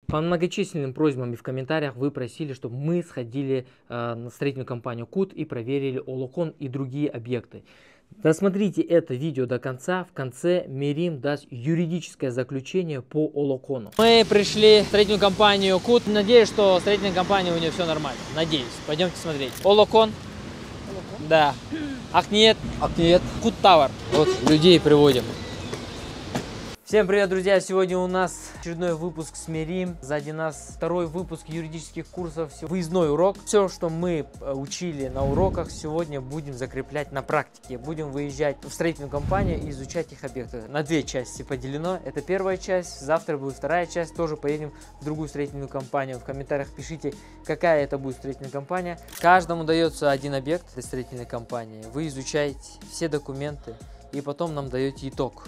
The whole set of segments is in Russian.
По многочисленным просьбам и в комментариях вы просили, чтобы мы сходили на строительную компанию КУТ и проверили Олокон и другие объекты. Досмотрите это видео до конца. В конце Мерим даст юридическое заключение по Олокону. Мы пришли в строительную компанию КУТ. Надеюсь, что строительная компания у нее все нормально. Надеюсь. Пойдемте смотреть. Олокон. Да. Акниет. Акниет. КУТ Тауэр. Вот людей приводим. Всем привет, друзья! Сегодня у нас очередной выпуск с Мерим. Сзади нас второй выпуск юридических курсов. Выездной урок. Все, что мы учили на уроках, сегодня будем закреплять на практике. Будем выезжать в строительную компанию и изучать их объекты. На две части поделено. Это первая часть. Завтра будет вторая часть. Тоже поедем в другую строительную компанию. В комментариях пишите, какая это будет строительная компания. Каждому дается один объект для строительной компании. Вы изучаете все документы и потом нам даете итог.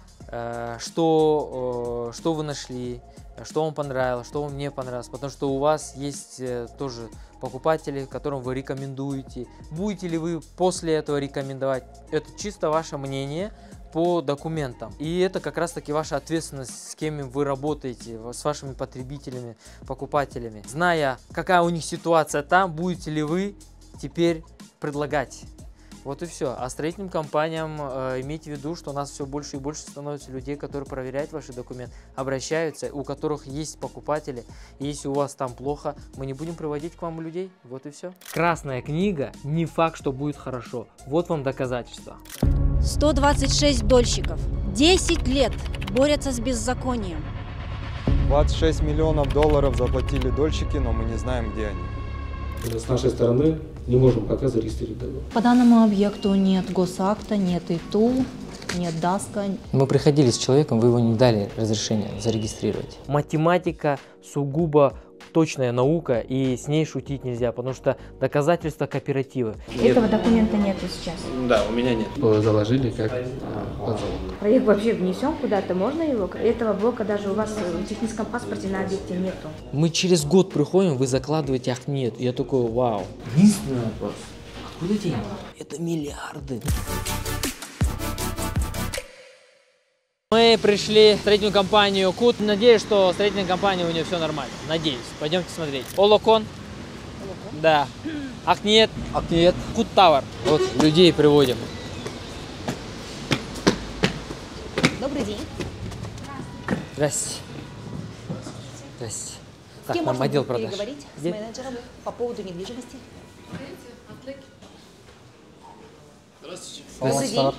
Что вы нашли, что вам понравилось, что вам не понравилось, потому что у вас есть тоже покупатели, которым вы рекомендуете. Будете ли вы после этого рекомендовать? Это чисто ваше мнение по документам. И это как раз таки ваша ответственность, с кем вы работаете, с вашими потребителями, покупателями. Зная, какая у них ситуация там, будете ли вы теперь предлагать. Вот и все. А строительным компаниям имейте в виду, что у нас все больше и больше становится людей, которые проверяют ваши документы, обращаются, у которых есть покупатели. И если у вас там плохо, мы не будем приводить к вам людей. Вот и все. Красная книга не факт, что будет хорошо. Вот вам доказательства. 126 дольщиков. 10 лет борются с беззаконием. 26 миллионов долларов заплатили дольщики, но мы не знаем, где они. С нашей стороны не можем пока зарегистрировать договор. По данному объекту нет госакта, нет ИТУ, нет ДАСКа. Мы приходили с человеком, вы его не дали разрешения зарегистрировать. Математика сугубо точная наука, и с ней шутить нельзя, потому что доказательства кооперативы. Этого документа нету сейчас. Да, у меня нет. Заложили как под залог. Проект вообще внесем куда-то, можно его? Этого блока даже у вас в техническом паспорте на объекте нету. Мы через год приходим, вы закладываете Акниет. Я такой, вау. Единственный вопрос. Откуда деньги? Это миллиарды. Мы пришли в строительную компанию КУТ. Надеюсь, что строительная компания у нее все нормально. Надеюсь. Пойдемте смотреть. Олокон. Да. Акниет. Акниет. КУТ Тауэр. Вот людей приводим. Добрый день. Здрасте. Здрасте. С Так, кем нам можно отдел будет продаж. переговорить? Где? С менеджером по поводу недвижимости? Добрый день.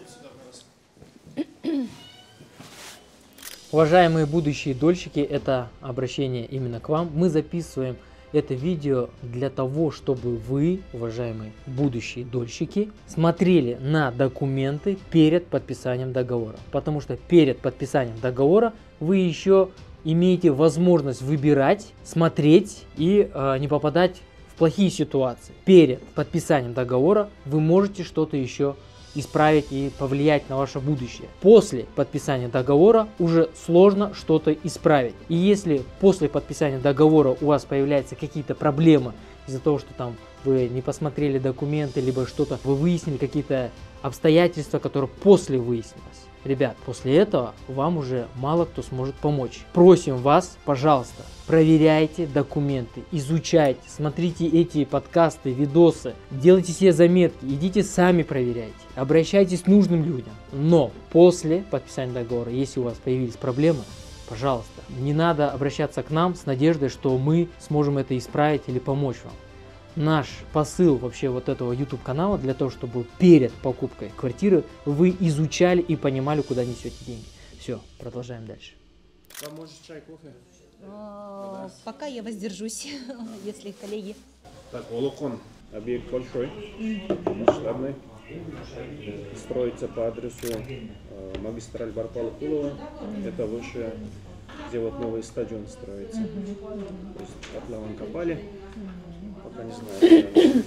Уважаемые будущие дольщики, это обращение именно к вам. Мы записываем это видео для того, чтобы вы, уважаемые будущие дольщики, смотрели на документы перед подписанием договора. Потому что перед подписанием договора вы еще имеете возможность выбирать, смотреть и не попадать в плохие ситуации. Перед подписанием договора вы можете что-то еще исправить и повлиять на ваше будущее. После подписания договора уже сложно что-то исправить. И если после подписания договора у вас появляются какие-то проблемы из-за того, что там вы не посмотрели документы, либо что-то, вы выяснили какие-то обстоятельства, которые после выяснилось. Ребят, после этого вам уже мало кто сможет помочь. Просим вас, пожалуйста, проверяйте документы, изучайте, смотрите эти подкасты, видосы, делайте себе заметки, идите сами проверяйте, обращайтесь к нужным людям. Но после подписания договора, если у вас появились проблемы, пожалуйста, не надо обращаться к нам с надеждой, что мы сможем это исправить или помочь вам. Наш посыл вообще вот этого YouTube канала для того, чтобы перед покупкой квартиры вы изучали и понимали, куда несете деньги. Все, продолжаем дальше. Вам может чай, кофе? Пока я воздержусь, если коллеги. Так, Олокон. Объект большой, масштабный. Строится по адресу магистраль Барпала-Кулова. Это выше, где вот новый стадион строится. То есть котлован копали. Пока не знаю.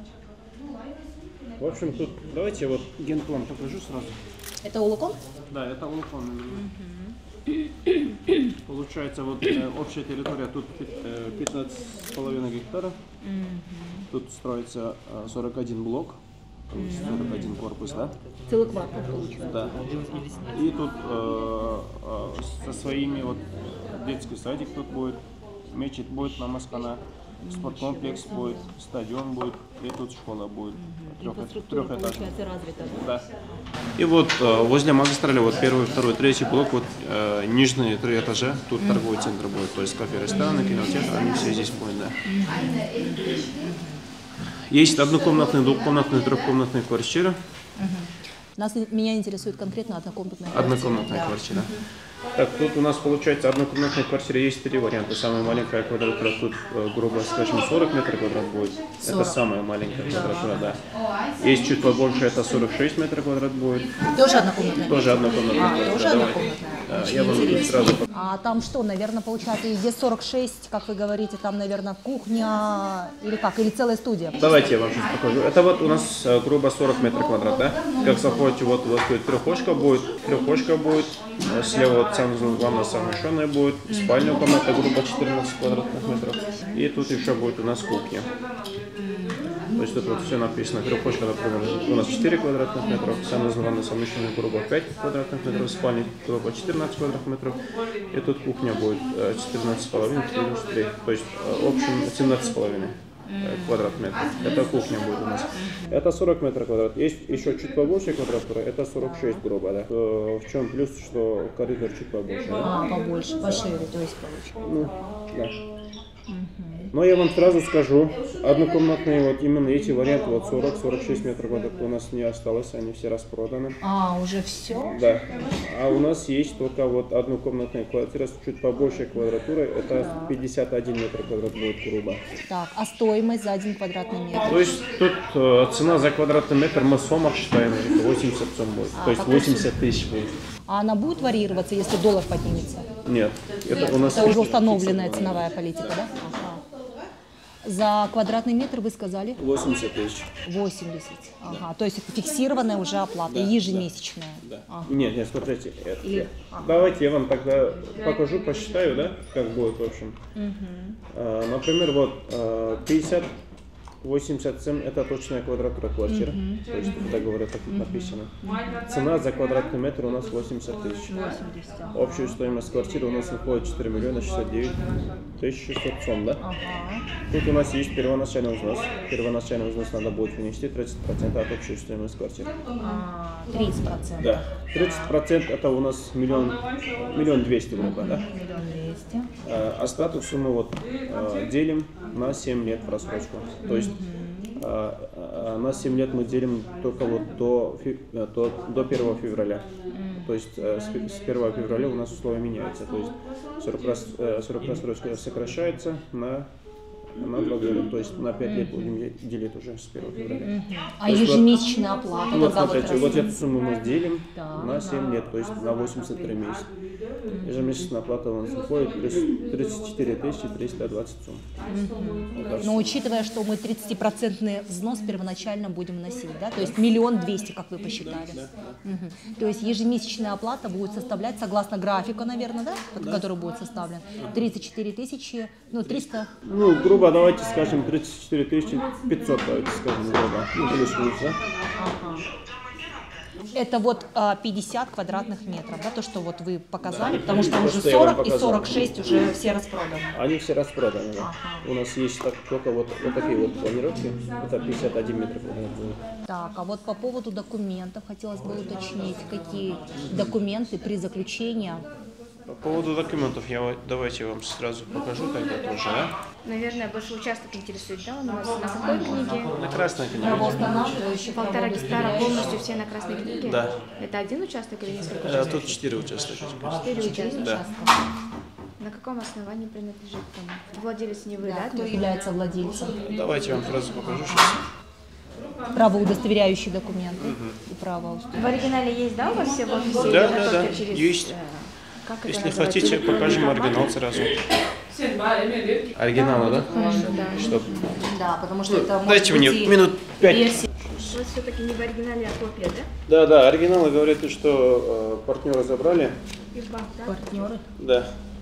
В общем, тут давайте вот генплан покажу сразу. Это Олокон? Да, это Олокон. Получается, вот общая территория тут 15,5 гектаров. Тут строится 41 блок. 41 корпус, да? Целый квартал получается. Да. И тут со своими вот детский садик тут будет, мечеть будет, намазхана, спорткомплекс будет, стадион будет, и тут школа будет. Трехэтажная. Развита, да? Да. И вот возле магистрали, вот первый, второй, третий блок, вот нижние 3 этажа, тут торговый центр будет, то есть кафе, рестораны, кинотеатр, они все здесь будут, да. Есть однокомнатные, двухкомнатные, трехкомнатные квартиры. Меня интересует конкретно однокомнатная квартира. Однокомнатная квартира. Так, тут у нас получается однокомнатной квартиры есть 3 варианта. Самая маленькая квадратура тут, грубо скажем, 40 метров квадрат будет. 40. Это самая маленькая квадратура, да. Есть чуть побольше, это 46 метров квадрат будет. Тоже однокомнатная? Тоже однокомнатная квартира. Тоже однокомнатная. Я вам тут сразу покажу. А там что, наверное, получается, где 46, как вы говорите, там, наверное, кухня или как, или целая студия? Давайте я вам сейчас покажу. Это вот у нас грубо 40 метров квадрат, да? Как заходите, вот у вас тут трехочка будет, слева вот ванна совмещенная будет, спальня комната грубо 14 квадратных метров. И тут еще будет у нас кухня. То есть тут вот все написано. Трехочка, например, у нас 4 квадратных метров, ванна совмещенная грубо 5 квадратных метров, спальня грубо 14 квадратных метров. И тут кухня будет 14,5, 3. То есть в общем 17,5. Квадратных метров. Это кухня будет у нас. Это 40 метров квадрат. Есть еще чуть побольше квадратура, это 46 грубо, да. В чем плюс, что коридор чуть побольше. Да? Побольше, пошире, то есть получится. Ну, да. Но я вам сразу скажу, однокомнатные вот именно эти варианты, вот 40-46 метров квадратных у нас не осталось, они все распроданы. Уже все? Да. А у нас есть только вот однокомнатная квартира с чуть побольше квадратурой, это 51 метр квадрат будет грубо. Так, а стоимость за 1 квадратный метр? То есть тут цена за квадратный метр мы в сомах считаем, 80 сом будет, то есть 80 тысяч будет. А она будет варьироваться, если доллар поднимется? Нет, это у нас... Это уже установленная ценовая политика, да? За квадратный метр вы сказали? 80 тысяч. 80. Ага. То есть это фиксированная уже оплата, Да, ежемесячная. Да. Ага. Нет, смотрите. Давайте я вам тогда покажу, посчитаю, да, как будет в общем. Например, вот 50, 87 это точная квадратура квартиры. То есть в договоре так написано. Цена за квадратный метр у нас 80 тысяч. 80. Общая стоимость квартиры у нас выходит 4 миллиона 69 тысяч 600 сом, да? Тут у нас есть первоначальный взнос. Первоначальный взнос надо будет внести 30% от общей стоимости квартиры. 30%? Да. 30% это у нас миллион 200 грубо, да? 1 200. Остаток суммы вот делим на 7 лет просрочку. То есть на 7 лет мы делим только вот до 1 февраля. То есть с 1 февраля у нас условия меняются. То есть срок просрочки сокращается на 2 года. То есть на 5 лет будем делить уже с 1 февраля. А ежемесячная оплата? Вот смотрите, вот эту сумму мы делим на 7 лет, то есть на 83 месяца. Ежемесячная оплата у нас выходит 34 320 сумм. Но учитывая, что мы 30% взнос первоначально будем вносить, да? То есть 1 200 000, как вы посчитали. То есть ежемесячная оплата будет составлять, согласно графику, наверное, да? Который будет составлен, 34 000, ну 300. Ну, грубо давайте скажем 34 500, давайте скажем, грубо. Ну, плюс-минус, да? Это вот 50 квадратных метров, да, то, что вот вы показали, потому что То, уже что я вам 40 и показал. 46 уже все распроданы. Они все распроданы, да. У нас есть только вот такие вот планировки, это 51 метр квадратный будет. Так, а вот по поводу документов хотелось бы уточнить, какие документы при заключении. По поводу документов давайте я вам сразу покажу тогда тоже, да? Наверное, больше участок интересует, да? У нас на какой книге? На красной книге. Правоустанавливающие 1,5 гектара полностью все на красной книге? Да. Это один участок или несколько участков? Тут 4 участка. 4 участка. Да. На каком основании принадлежит кому? Владелец не вы, Да, да? кто является владельцем? Давайте я вам сразу покажу сейчас. Правоудостоверяющие документы и право. В оригинале есть, да, у вас все в офисе? Да, Или это да, только через, есть. Как это Если называется? хотите, покажем оригинал сразу. Оригиналы, да? Да. Чтоб... Да, потому что это может Дайте мне быть минут 5. У вас все-таки не в оригинале, а копия, да? Да, оригиналы говорят, что партнеры забрали. Из банка, да? партнеры. Да.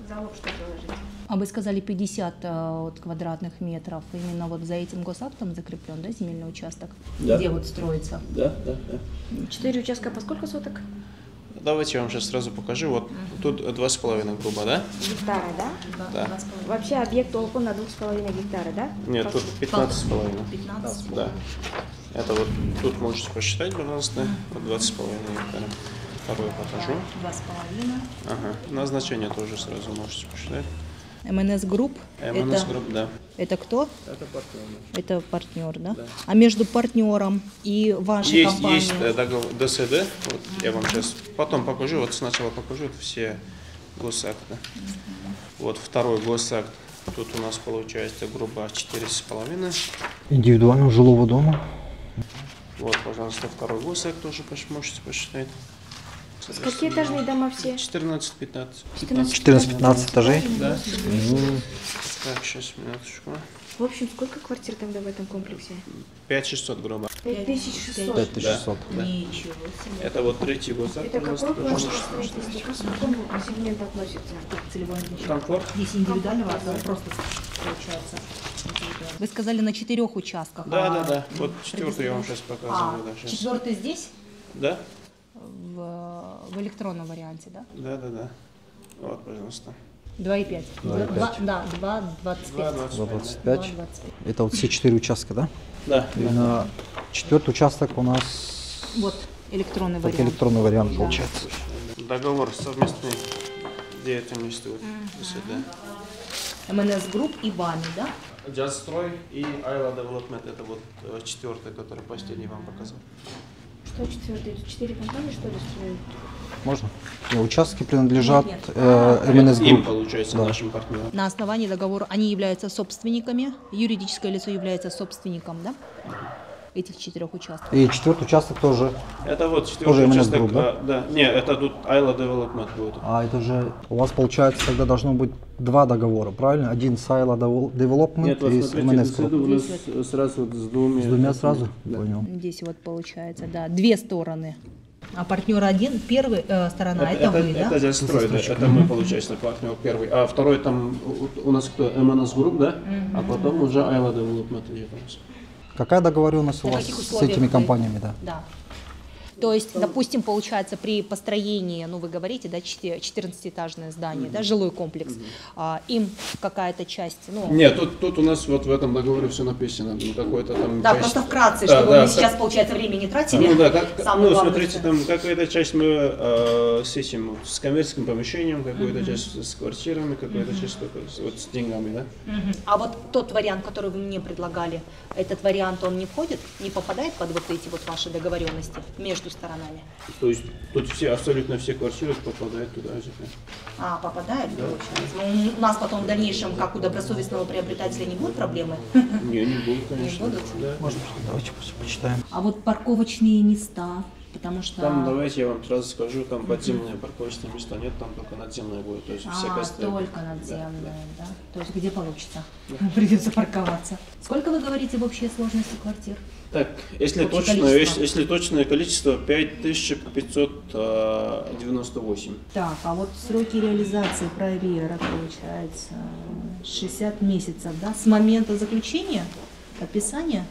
Залог что заложить? А вы сказали 50 вот, квадратных метров. Именно вот за этим госактом закреплен, да, земельный участок? Да. Где вот строится? Да. 4 участка по сколько соток? Давайте я вам сейчас сразу покажу. Вот тут 2,5 грубо, да? Гектара, да? Да. Вообще объект около на 2,5 гектара, да? Нет, тут 15,5. 15? Да. Это вот тут можете посчитать, пожалуйста, вот 20,5 гектара. Второй покажу. 2,5. Ага. Назначение тоже сразу можете посчитать. МНС Групп? МНС Групп, да. Это кто? Это партнер. Это партнер, да? Да. А между партнером и вашей компанией? Есть договор ДСД. Вот я вам сейчас потом покажу. Вот сначала покажу вот все госакты. Вот второй госакт. Тут у нас получается грубо 4,5. Индивидуального жилого дома. Вот, пожалуйста, второй госакт тоже можете посчитать. Какие этажные дома все? 14-15. 14-15 этажей. Да. Так, сейчас, минуточку. В общем, сколько квартир тогда в этом комплексе? 5600 грубо. 5600. 5600. Да. Ничего себе. Это вот третий госакт. Это у нас какой тоже класс можете строительства? посчитать. К какому сегменту относится? Целевое назначение. Комфорт. Здесь индивидуального, а просто получается. Вы сказали на 4 участках. Да. Вот четвертый я вам сейчас показываю. Да, сейчас. Четвертый здесь? Да? В электронном варианте, да? Да. Вот, пожалуйста. 2,5. 2,5. Да, 2,25. 2,25. 2,25. Это вот все 4 участка, да? Да. И на 4-й участок у нас Вот электронный так, вариант. электронный вариант Да. получается. Договор совместной деятельности. Вот, да. МНС Групп и вами, да? Джазстрой и Айла Development. Это вот четвертый, который последний вам показал. Что четвертый? 4 компании, что ли, строят? Можно? И участки принадлежат Нет. МНС Им, Групп. получается, Да. нашим партнерам. На основании договора они являются собственниками, юридическое лицо является собственником, да? Этих 4 участков. И 4-й участок тоже. Это вот Тоже четвертый МНС участок. Групп, да? Да. Нет, это тут Айла Development будет. А это же у вас получается тогда должно быть 2 договора, правильно? Один с Ayla Development и с МНС Групп. у нас сразу вот с двумя. С двумя сразу? Да. Понял. Здесь вот получается, да, 2 стороны. А партнер один, первая сторона, это вы, да? Это Джазстрой, да. Это мы, получается, партнер первый. А второй там у нас кто? МНС Групп, да? А потом уже Айла Development идет у нас. Какая договоренность у На вас каких с условиях этими вы- компаниями, да? Да. То есть, допустим, получается при построении, ну вы говорите, да, 14-этажное здание, да, жилой комплекс, им какая-то часть, ну... Нет, тут у нас вот в этом договоре все написано. Ну, какой-то там Да, часть- просто вкратце, Да, чтобы да, мы сейчас, получается, время не тратили. Ну да, Самое главное, смотрите, что- там какая-то часть мы с этим, с коммерческим помещением, какая-то часть с квартирами, какая-то часть только вот с деньгами, да? Мгм. А вот тот вариант, который вы мне предлагали, этот вариант, он не входит, не попадает под вот эти вот ваши договоренности между сторонами? То есть тут абсолютно все квартиры попадают туда же. А, попадает, получается. Ну, у нас потом в дальнейшем, как у добросовестного приобретателя, не будет проблемы? Не будет, конечно. будут? Да. Можно? Давайте почитаем. А вот парковочные места, потому что... Там, давайте я вам сразу скажу, там подземные парковочные места нет, там только надземные будет. То есть всякое остальное. только надземные, да? То есть где получится? Придется парковаться. Сколько вы говорите в общей сложности квартир? Так, если Общее точно, количество. если точное количество 5598. Так, а вот сроки реализации проверок, получается, 60 месяцев, да? С момента заключения, подписания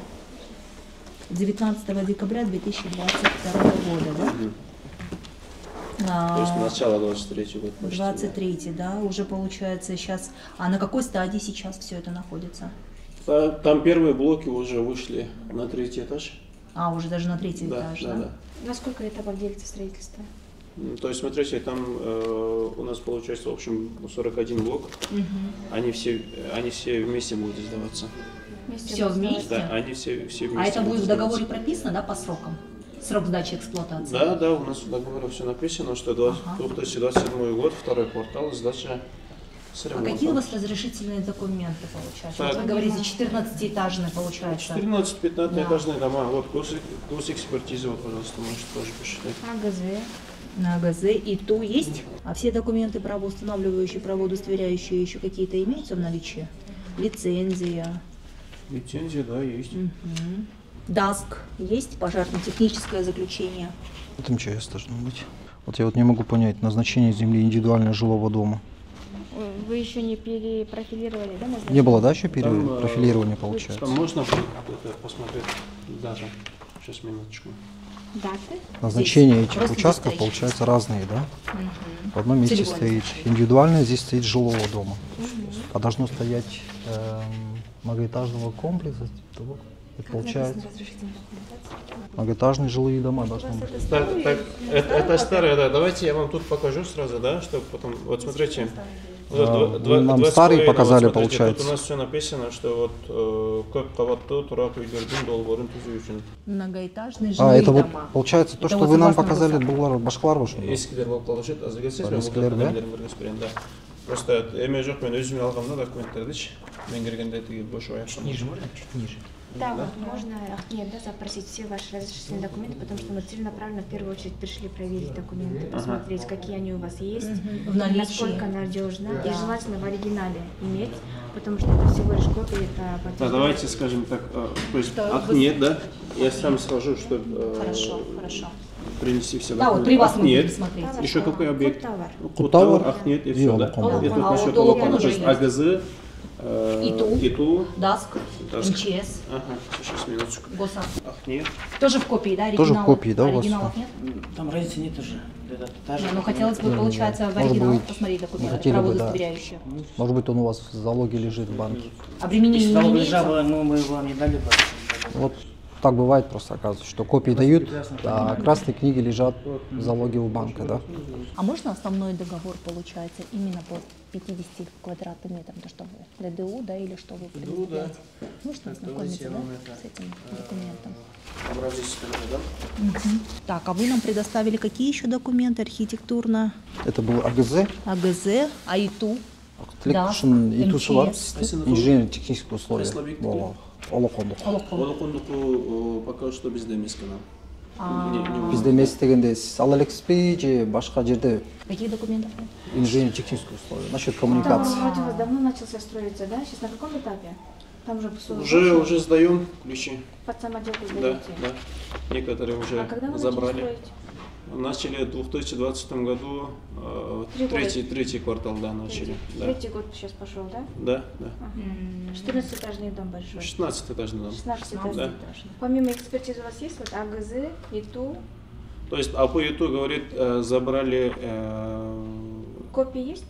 19 декабря 2022 года, да? То есть начало 23 год почти. 23, да, уже получается сейчас. А на какой стадии сейчас все это находится? Там первые блоки уже вышли на 3-й этаж. А, уже даже на 3-й Да, этаж, да, да. На сколько этапов делится строительство? То есть, смотрите, там у нас получается, в общем, 41 блок. Они все вместе будут сдаваться. Все вместе? Да, они все вместе. А это будет будут в договоре сдаваться. прописано, да, по срокам? Срок сдачи эксплуатации? Да, у нас в договоре все написано, что 2027 год, второй квартал, сдача с А ремонтом. какие у вас разрешительные документы получаются? Так. Вот вы говорите, 14-этажный получается. 14-15 Да. этажные дома. Вот курс экспертизы, вот, пожалуйста, можете тоже посчитать. АГЗ. На ГЗ и ТУ есть? А все документы правоустанавливающие, правоудостоверяющие еще какие-то имеются в наличии? Лицензия, Лицензия, да, есть. ДАСК есть, пожарно-техническое заключение. Вот МЧС должно быть. Вот я вот не могу понять назначение земли индивидуального жилого дома. Вы еще не перепрофилировали, да? Не было, да, еще перепрофилирования, получается? Там можно это посмотреть дату. Сейчас, минуточку. Даты? Назначение Здесь этих просто участков здесь получается разные, да? Мгм. В одном месте Целевое стоит назначение. индивидуальное, здесь стоит жилого дома. А должно стоять многоэтажного комплекса. Того. Это получается многоэтажные жилые дома должны быть. Так, это старое, да. Давайте я вам тут покажу сразу, да, чтобы потом. Вот смотрите. Вы нам старый показали, получается. Тут у нас все написано, что вот көп каватты турак үйлердин долборун түзүү үчүн. Многоэтажные жилые Это вот дома. получается то, Это что вот вы нам согласно показали, ГУСа. булар башкалар ошо. Эскилер болуп калышат, азыр келсеңиз мен Эскилер, да? да. Просто эме жок, мен өзүм алгамда документтердичи. Мен киргенде тиги бош аяктан. Ниже можно? Чуть ниже. Да, вот можно Ахмед, да, запросить все ваши разрешительные документы, потому что мы целенаправленно в первую очередь пришли проверить документы, посмотреть, какие они у вас есть, В наличии. насколько надежно, и Да. желательно в оригинале иметь, потому что это всего лишь копия, это Да, подтверждает. давайте скажем так, то есть Что ах вы- нет, да? Я сам схожу, чтобы Хорошо, хорошо. принести все Да, вот при вас мы будем нет. смотреть. Товар, Еще какой объект? Товар. Кутавр, ах нет, и И все, да? Олокон. И тут А насчет вот Олокон Олокона, то уже есть есть. АГЗ, ИТУ. ИТУ. ДАСК, Даск. МЧС, Ага, сейчас, минуточку. ГосА. Ах нет. Тоже в копии, да? Тоже в оригиналов? копии, да, у вас Оригиналов нет? Там разницы нет уже. Это та же. Не, ну хотелось бы, получается, в Может оригиналах быть, посмотреть мы документы, хотели бы, да. правоудостоверяющие. Может быть, он у вас в залоге лежит в банке. Обременение Если не там имеется? лежало, ну мы вам не дали бы. Вот так бывает просто, оказывается, что копии дают, а красные книги лежат в залоге у банка, да? А можно основной договор, получается, именно по 50 квадратным метрам, то что вы ДДУ, да, или что вы предъявляете? Можно ознакомиться, да, с этим документом? Так, а вы нам предоставили какие еще документы архитектурно? Это был АГЗ, АГЗ, АИТУ, Collection, и тут у вас МЧС. инженерно-технические условия. Олокондук. Олокондуку пока что без демискана. Бізде эмес дегенде сиз ал элексиз же башка жерде Каких документов нет? инженерно-технические условия насчет Там коммуникации? вроде у вас давно начался строиться, да? Сейчас на каком этапе? Там уже Уже сдаем ключи. под самоделку Да, сдаете. да. Некоторые уже А когда вы начали забрали. строить? Начали в 2020 году, третий квартал, да, начали. Да, Третий год сейчас пошел, да? да. Да. 14-этажный дом большой. 16 этажный дом. 16-этажный. Да. Помимо экспертизы у вас есть вот АГЗ, ИТУ, То есть АПИТУ говорит, забрали, копии есть?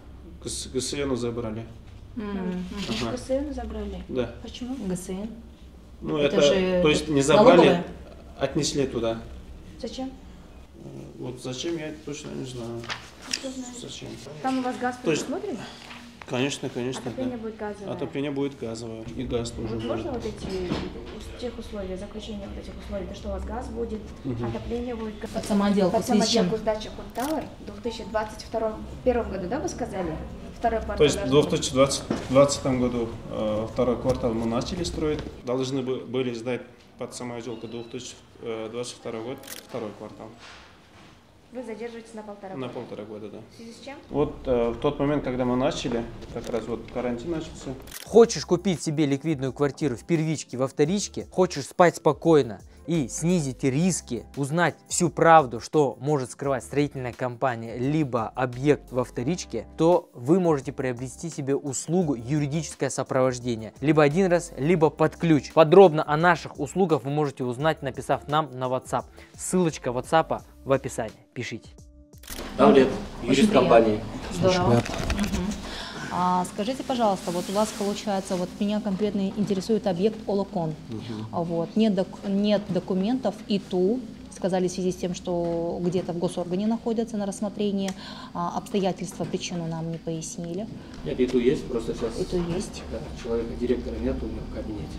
ГСН забрали. Ага. ГСН забрали. Да. Почему? ГСН. Ну Это это, же то есть не забрали, налоговая? отнесли туда. Зачем? Вот зачем, я точно не знаю. Кто знает. Зачем? Там у вас газ То есть- предусмотрен? Конечно, Отопление да. будет газовое. Отопление будет газовое, и газ тоже Вот будет. можно вот эти тех условий, заключение вот этих условий, то что у вас газ будет, отопление будет, Под самоделку, под в связи с чем? самоделку сдача Куттауэр в 2021 году, да, вы сказали? Второй квартал. То есть в должен быть. 2020 году второй квартал мы начали строить, должны были сдать под самоделку 2022 год, второй квартал. Вы задерживаетесь на полтора На года. 1,5 года, да. В связи с чем? Вот в тот момент, когда мы начали, как раз вот карантин начался. Хочешь купить себе ликвидную квартиру в первичке, во вторичке, хочешь спать спокойно и снизить риски, узнать всю правду, что может скрывать строительная компания, либо объект во вторичке, то вы можете приобрести себе услугу юридическое сопровождение. Либо один раз, либо под ключ. Подробно о наших услугах вы можете узнать, написав нам на WhatsApp. Ссылочка WhatsApp в описании. Пишите. Давлет, Очень юрист приятно. компании. Здорово. Ребят, Скажите, пожалуйста, вот у вас получается, вот меня конкретно интересует объект Олокон. Вот, нет документов ИТУ, сказали в связи с тем, что где-то в госоргане находятся на рассмотрении, обстоятельства, причину нам не пояснили. Нет, ИТУ есть, просто сейчас ИТУ есть. да, человека, директора нет у меня в кабинете.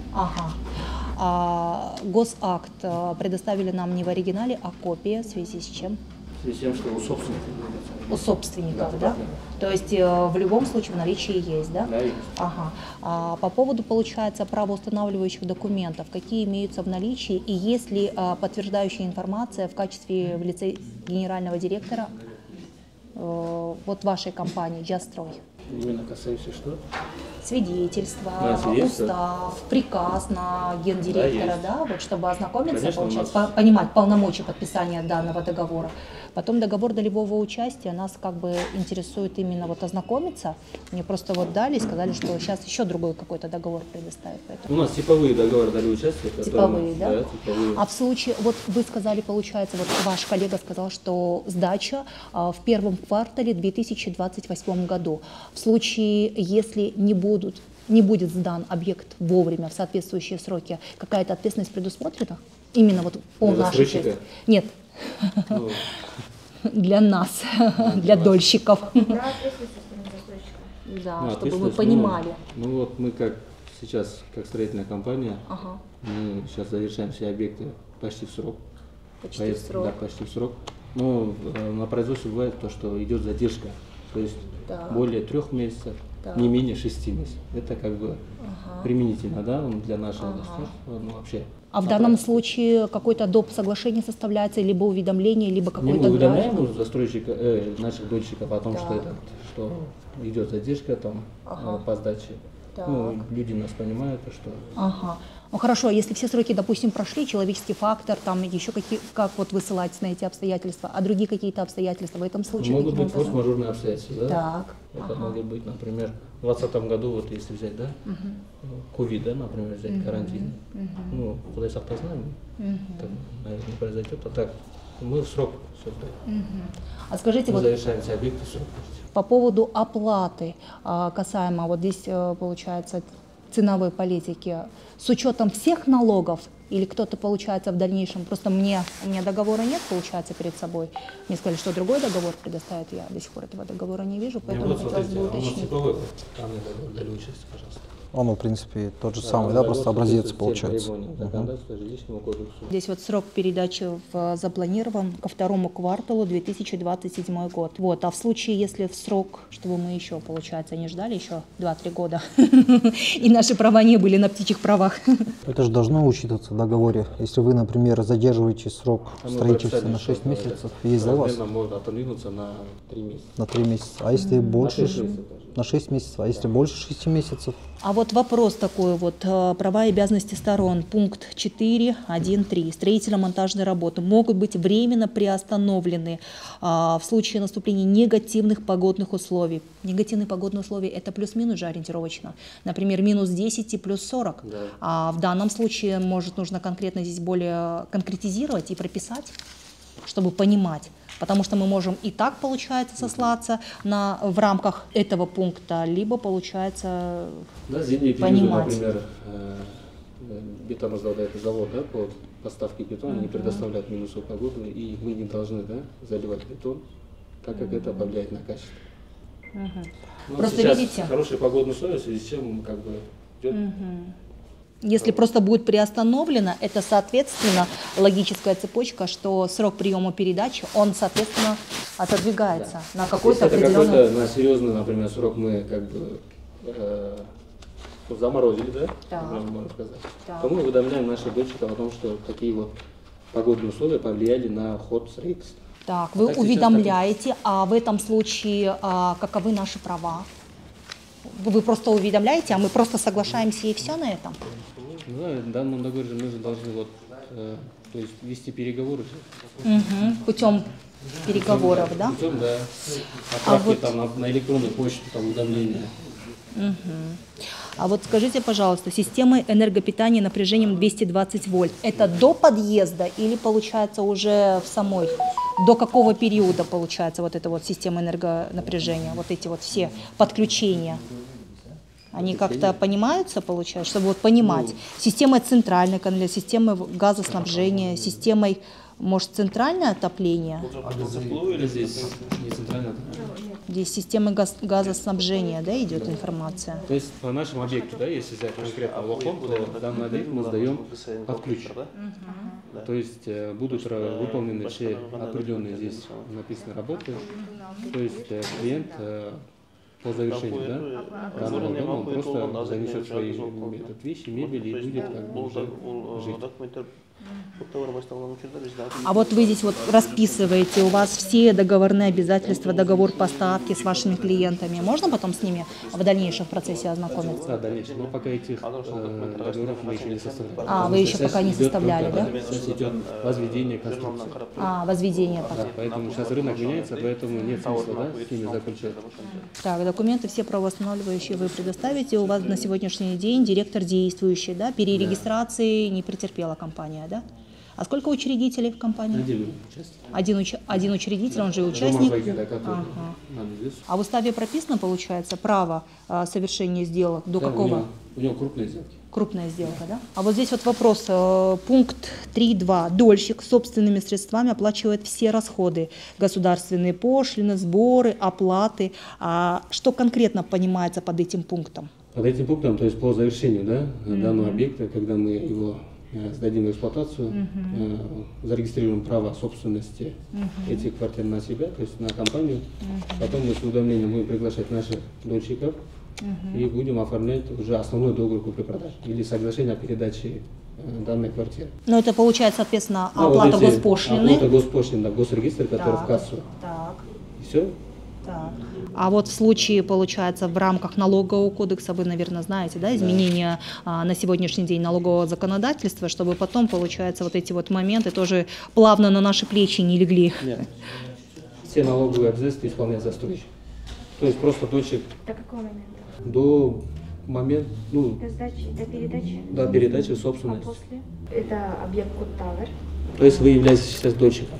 Ага. Госакт предоставили нам не в оригинале, а копия, в связи с чем? В связи с тем, что у собственника находится. У собственников, Да, да? да. То есть в любом случае в наличии есть, да? Да, есть. Ага. По поводу, получается, правоустанавливающих документов, какие имеются в наличии и есть ли подтверждающая информация в качестве в лице генерального директора вот вашей компании «Джастрой»? Именно касающийся что? свидетельство, Да, свидетельство. устав, приказ на гендиректора, есть. да, вот чтобы ознакомиться, Конечно, получается, понимать полномочия подписания данного договора. Потом договор долевого участия, нас как бы интересует именно вот ознакомиться. Мне просто вот дали и сказали, что сейчас еще другой какой-то договор предоставят. Поэтому. У нас типовые договоры дали участие. Типовые, да? Да, типовые. А в случае, вот вы сказали, получается, вот ваш коллега сказал, что сдача в первом квартале 2028 году. В случае, если не будет сдан объект вовремя в соответствующие сроки, какая-то ответственность предусмотрена? Именно вот по Для нашей застройщика? части? Нет. Ну, Для нас, для дольщиков. Про ответственность со стороны застройщика. Да, ну, чтобы мы ответственность, понимали. Ну вот мы как сейчас, как строительная компания, Ага, мы сейчас завершаем все объекты почти в срок. почти в Поэтому, срок. Да, почти в срок. Но на производстве бывает то, что идет задержка. То есть Так. более 3 месяцев, Так. не менее 6 месяцев. Это как бы Ага. применительно, да, для нашего Ага. государства, ну вообще. А в данном случае какое-то доп. Соглашение составляется, либо уведомление, либо Мы какой-то уведомляем график? застройщика, наших дольщиков о том, Так. что идет задержка там Ага. по сдаче. Так. Ну, люди нас понимают, что Ага. Ну хорошо, если все сроки, допустим, прошли, человеческий фактор, там еще какие, как вот вы ссылаетесь на эти обстоятельства, а другие какие-то обстоятельства в этом случае? могут каким быть образом? форс-мажорные обстоятельства, да? Так. Это Ага. могут быть, например, в 2020 году, вот если взять, да, ковид, да, например, взять, карантин. Ну, куда сахтазнаем, так, наверное, не произойдет, а так мы в срок все сдаем. А скажите, Мы вот завершаем все объекты в срок. по поводу оплаты, касаемо вот здесь, получается, ценовой политики, с учетом всех налогов, или кто-то, получается, в дальнейшем, просто у меня договора нет, получается, перед собой, мне сказали, что другой договор предоставит, я до сих пор этого договора не вижу, поэтому вот хотелось смотрите, бы у нас уточнить. типовой, там дали участие, пожалуйста. Он, в принципе, тот же самый, да, просто образец получается. Законодательства жилищного кодекса. Здесь вот срок передачи запланирован ко второму кварталу 2027 год. Вот. А в случае, если в срок, чтобы мы еще, получается, не ждали еще 2-3 года, и наши права не были на птичьих правах. Это же должно учитываться в договоре. Если вы, например, задерживаете срок строительства на 6 месяцев, есть за вас может отодвинуться на 3 месяца. на 3 месяца. А если больше? 6 месяцев даже. На 6 месяцев. А если больше 6 месяцев? А вот вопрос такой вот, права и обязанности сторон, пункт 4.1.3. Строительно-монтажные работы могут быть временно приостановлены в случае наступления негативных погодных условий. Негативные погодные условия – это плюс-минус же ориентировочно. Например, минус 10 и плюс 40. Да. А в данном случае, может, нужно конкретно здесь более конкретизировать и прописать, чтобы понимать. Потому что мы можем и так, получается, сослаться в рамках этого пункта, либо, получается, Да, зимние периоды, понимать. например, бетонозаводный завод, да, по поставке бетона не предоставляет минусовую погоду, и мы не должны, да, заливать бетон, так как это повлияет на качество. Ну, Просто сейчас видите? хорошие погодные условия, в связи с чем как бы идет. Если просто будет приостановлено, это, соответственно, логическая цепочка, что срок приема передачи, он, соответственно, отодвигается на какой-то Если это определенный... какой-то на серьезный, например, срок мы как бы заморозили, да, Так. например, можно сказать, Так. то мы уведомляем наших дольщиков о том, что такие вот погодные условия повлияли на ход строительства. Так, вы так сейчас уведомляете, а в этом случае каковы наши права? Вы просто уведомляете, а мы просто соглашаемся и все на этом? Ну, да, в данном договоре мы же должны вот, то есть вести переговоры. Путем переговоров, да? Путем, да, отправки вот- там на электронную почту, там уведомления. А вот скажите, пожалуйста, системы энергопитания напряжением 220 вольт, это до подъезда или получается уже в самой, до какого периода получается вот эта вот система энергонапряжения, вот эти вот все подключения? Они как-то понимаются, получается, чтобы вот понимать, системой центральной канализации, системой газоснабжения, системой, может, центральное отопление? Или здесь не центрально? Здесь системы газоснабжения, да, идет информация? То есть по нашему объекту, да, если взять конкретно Лохон, то данный объект мы сдаем под ключ. То есть будут выполнены все определенные здесь написаны работы. То есть клиент по завершению, да, данного дома он просто занесет свои вещи, мебель и будет как бы уже жить. А вот вы здесь вот расписываете, у вас все договорные обязательства, договор поставки с вашими клиентами. Можно потом с ними в дальнейшем процессе ознакомиться? Да, дальше. Но пока этих договоров мы еще не составляли. А, вы еще пока не составляли, да? Сейчас идет возведение конструкции. А, возведение. Да, поэтому сейчас рынок меняется, поэтому нет смысла, да, с ними заключать. Так, документы все правоустанавливающие вы предоставите. У вас на сегодняшний день директор действующий, да? Перерегистрации не претерпела компания, да? А сколько учредителей в компании? Один учредитель, он же участник. Ага. А в уставе прописано, получается, право совершения сделок до какого? У него крупные сделки. Крупная сделка, да? А вот здесь вот вопрос, пункт 3.2. Дольщик собственными средствами оплачивает все расходы. Государственные пошлины, сборы, оплаты. А что конкретно понимается под этим пунктом? Под этим пунктом, то есть по завершению, да, данного объекта, когда мы его сдадим в эксплуатацию, зарегистрируем право собственности этих квартир на себя, то есть на компанию. Потом мы с уведомлением будем приглашать наших дольщиков и будем оформлять уже основной договор купли-продажи или соглашение о передаче данной квартиры. Но это получается, соответственно, оплата госпошлины. Оплата госпошлины, госрегистр, который в кассу. Так. И все. Так. А вот в случае, получается, в рамках налогового кодекса, вы, наверное, знаете, да, изменения на сегодняшний день налогового законодательства, чтобы потом, получается, вот эти вот моменты тоже плавно на наши плечи не легли. Нет. Все налоговые обязательства исполняет застройщик. То есть просто дольщик. До какого момента? До момента, До сдачи, до передачи? До передачи в собственность. А после? Это объект Куттавер. То есть вы являетесь сейчас дольщиком?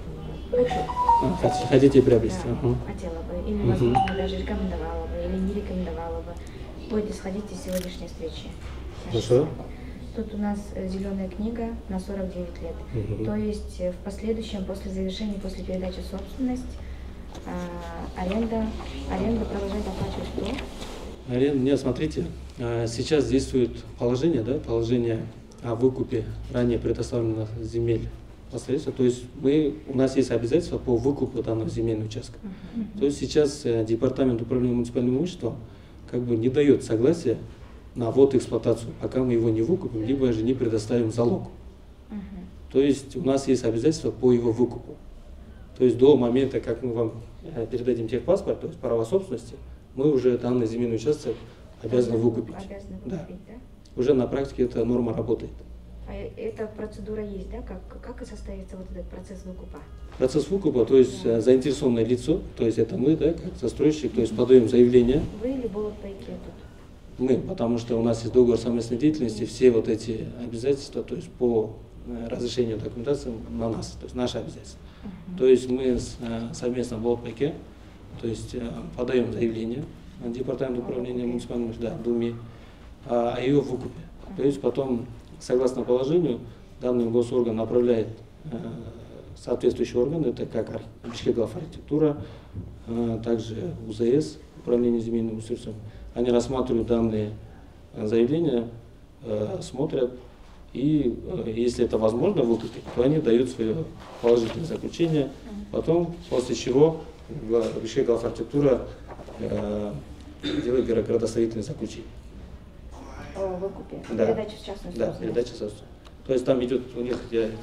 Хотите приобрести? Хотела бы. Или, возможно, даже рекомендовала бы, или не рекомендовала бы. Будет исходить из сегодняшней встречи. Хорошо. Тут у нас зеленая книга на 49 лет. То есть в последующем, после завершения, после передачи в собственность, аренда продолжает оплачивать кто? Нет, смотрите, сейчас действует положение, да, положение о выкупе ранее предоставленных земель посредством. То есть у нас есть обязательства по выкупу данного земельного участка. То есть сейчас Департамент управления муниципальным имуществом как бы не дает согласия на ввод и эксплуатацию, пока мы его не выкупим, либо же не предоставим залог. То есть у нас есть обязательства по его выкупу. То есть до момента, как мы вам передадим техпаспорт, то есть право собственности, мы уже данный земельный участок обязаны выкупить. Да. Уже на практике эта норма работает. А эта процедура есть, да? Как и состоится вот этот процесс выкупа? Процесс выкупа, то есть заинтересованное лицо, то есть это мы, да, как застройщик, то есть подаем заявление. Вы или Болотпайки тут? Мы, потому что у нас есть договор совместной деятельности, все вот эти обязательства, то есть по разрешению документации на нас, то есть наши обязательства. То есть мы совместно в Болотпайке, то есть подаем заявление на Департамент управления муниципальным, да, Думе, о ее выкупе. То есть потом, согласно положению, данный госорган направляет соответствующий орган, это как Бишкек-Главархитектура, также УЗС, Управление земельным ресурсом. Они рассматривают данные заявления, смотрят, и если это возможно выкупить, то они дают свое положительное заключение. Потом, после чего Бишкек-Главархитектура делает градостроительное заключение. О выкупе? Да. Передача в частную собственность? Да, передача в собственность. То есть там идет у них,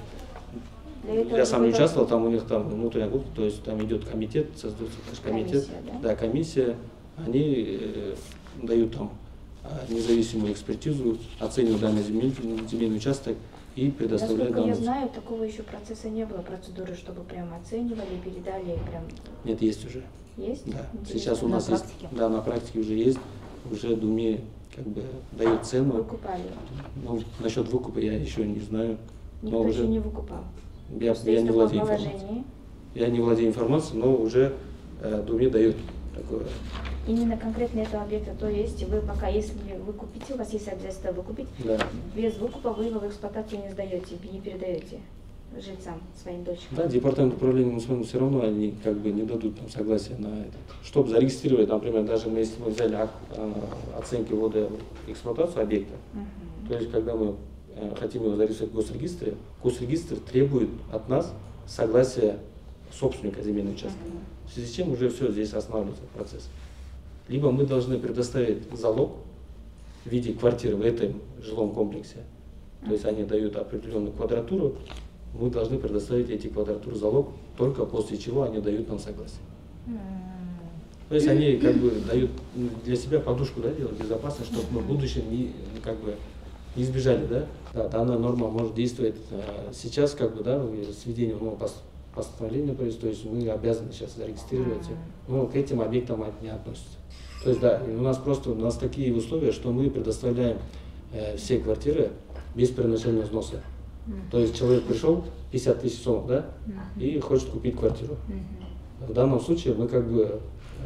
я сам не участвовал, там у них там внутренняя группа, то есть там идет комитет, создается комитет, комиссия, да, комиссия, они дают там независимую экспертизу, оценивают данный земельный участок и предоставляют данную. Насколько я знаю, такого еще процесса не было, процедуры, чтобы прямо оценивали, передали, прям. Нет, есть уже. Есть? Да. Интересно. Сейчас у нас есть, да, на практике уже есть, уже Думе как бы дает цену. Выкупали? Ну, насчет выкупа я еще не знаю. Никто еще не выкупал? Я не владею информацией. Я не владею информацией, но уже Думе дает такое. Именно конкретно этого объекта, то есть вы пока, если вы купите, у вас есть обязательство выкупить, да. Без выкупа вы его в эксплуатацию не сдаете, не передаете жильцам, своим дольщикам. Да, Департамент управления муниципальным все равно они как бы не дадут там согласия на это. Чтобы зарегистрировать, например, даже если мы взяли акт оценки ввода в эксплуатацию объекта, то есть когда мы хотим его зарегистрировать в госрегистр требует от нас согласия собственника земельного участка. В связи с чем уже все здесь останавливается процесс. Либо мы должны предоставить залог в виде квартиры в этом жилом комплексе, То есть они дают определенную квадратуру, мы должны предоставить эти квадратуры залог, только после чего они дают нам согласие. То есть они как бы дают для себя подушку, да, делают безопасность, чтобы мы в будущем не избежали, да. Да, данная норма может действовать сейчас, как бы, да, с введением нового постановления, то есть мы обязаны сейчас зарегистрировать, но к этим объектам это не относится. То есть, да, у нас такие условия, что мы предоставляем все квартиры без первоначального взноса. То есть человек пришел, 50 тысяч сомов, да, и хочет купить квартиру. В данном случае мы как бы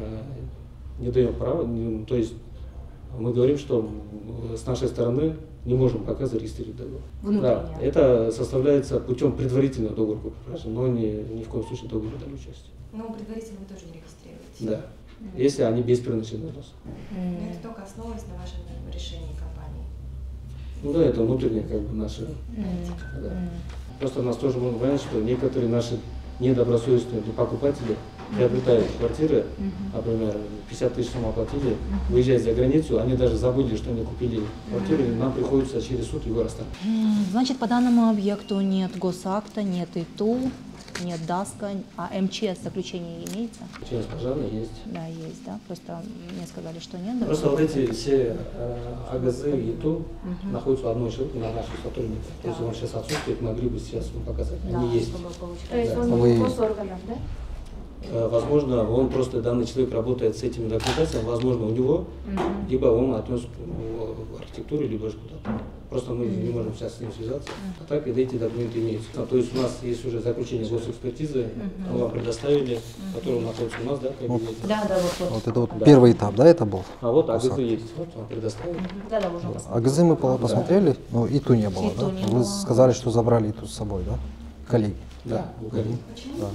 не даем права, то есть мы говорим, что с нашей стороны не можем пока зарегистрировать договор. Да, это составляется путем предварительного договора купли-продажи, но ни в коем случае договора дали участие. Но предварительно вы тоже не регистрируете? Да, если они без первоначального взноса. Но это только основываясь на вашем решении компании? Ну да, это внутреннее как бы наше. Да. Просто у нас тоже можно понять, что некоторые наши недобросовестные покупатели приобретают квартиры, например, 50 тысяч сумму оплатили, выезжают за границу, они даже забыли, что они купили квартиру, и нам приходится через суд его расставить. Значит, по данному объекту нет госакта, нет ИТУ, нет ДАСКа, а МЧС заключение имеется? МЧС пожарный есть. Да, есть, да. Просто мне сказали, что нет. Да? Просто вот эти все АГЗ и ИТУ находятся в одной ссылке на наших сотрудников. То есть он сейчас отсутствует, могли бы сейчас вам показать. Они есть. То есть он не госорганов, да? Возможно, он просто, данный человек работает с этими документациями, возможно, у него, либо он отнес в архитектуру, либо куда-то. Просто мы не можем сейчас с ним связаться. А так, эти документы имеются. То есть у нас есть уже заключение госэкспертизы, мы вам предоставили, которое находится у нас, да, в кабинете. Да, вот. Вот это вот первый этап, да, это был? А вот АГЗ есть, вот вам предоставили. Да, уже. АГЗ мы посмотрели, но ИТУ не было, да? Вы сказали, что забрали ИТУ с собой, да? Коллеги. Да, у коллег. Да.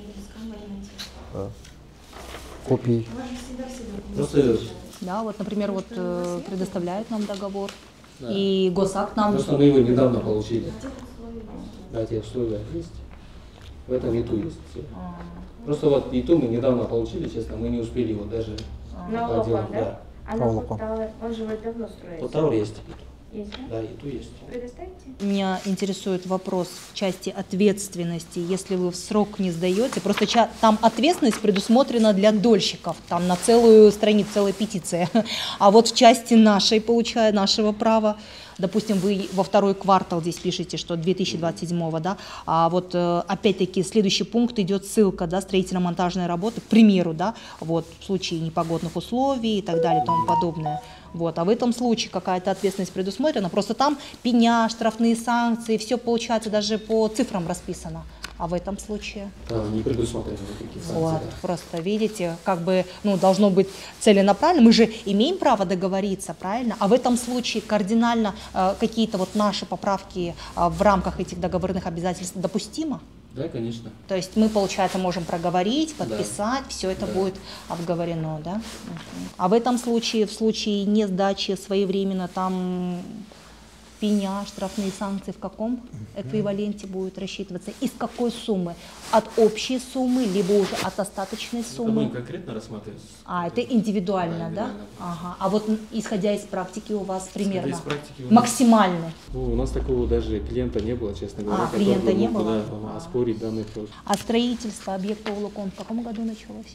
Да. Копии. Просто, да, вот, например, вот предоставляют нам договор, да. И госакт нам... Просто мы его недавно получили. Да, те условия есть. В этом ИТУ есть все. Просто вот ИТУ мы недавно получили, честно, мы не успели его даже поделать. Да? А на Волокон. он же вот давно строится. Потаур есть. Есть, да? Да, ИТУ есть. Предоставьте. Меня интересует вопрос в части ответственности. Если вы в срок не сдаете, просто там ответственность предусмотрена для дольщиков, там на целую страницу, целая петиция. А вот в части нашей, нашего права, допустим, вы во второй квартал здесь пишете, что 2027, да, а вот опять-таки следующий пункт идет ссылка, да, строительно-монтажные работы, к примеру, да, вот в случае непогодных условий и так далее и тому подобное. Вот, а в этом случае какая-то ответственность предусмотрена, просто там пеня, штрафные санкции, все получается даже по цифрам расписано. А в этом случае? Там не предусмотрены никакие санкции. Вот, да. Просто видите, как бы, ну, должно быть целенаправленно. Мы же имеем право договориться, правильно? А в этом случае кардинально какие-то вот наши поправки в рамках этих договорных обязательств допустимо? Да, конечно. То есть мы, получается, можем проговорить, подписать, да. Все это будет обговорено, да? А в этом случае, в случае несдачи своевременно, там пеня, штрафные санкции в каком эквиваленте будут рассчитываться? Из какой суммы? От общей суммы, либо уже от остаточной суммы? Это конкретно рассматривается. А, это индивидуально, да? Ага. А вот исходя из практики у вас примерно практики, максимальный? У нас такого даже клиента не было, честно говоря. Клиента не было? Да, оспорить данный вопрос. А строительство объекта Волокон в каком году началось?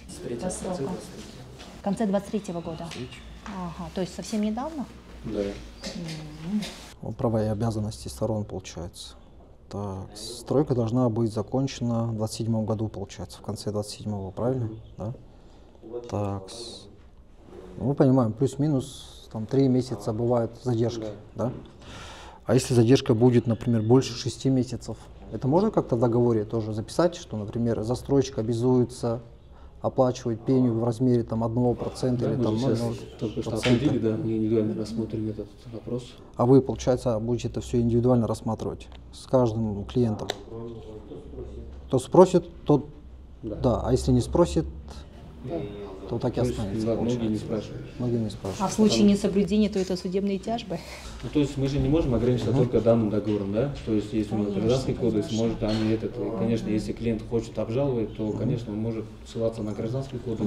В конце 23-го года? Ага, то есть совсем недавно? Да. Права и обязанности сторон, получается. Так, стройка должна быть закончена в 27 году, получается, в конце 27-го, правильно? Да? Так, мы понимаем, плюс-минус, там 3 месяца бывает задержка, да? А если задержка будет, например, больше 6 месяцев, это можно как-то в договоре тоже записать, что, например, застройщик обязуется оплачивать пеню в размере там 1% да, или там 0,0%. Только что обсудили, да, мы индивидуально рассмотрим этот вопрос. А вы, получается, будете это все индивидуально рассматривать с каждым клиентом? Кто спросит, тот да, а если не спросит, да, то так и останется. Да, многие не спрашивают. Многие не спрашивают. А в случае несоблюдения, то это судебные тяжбы? Ну, то есть мы же не можем ограничиться только данным договором, да? То есть если у нас гражданский кодекс, может, конечно, если клиент хочет обжаловать, то, конечно, он может ссылаться на гражданский кодекс.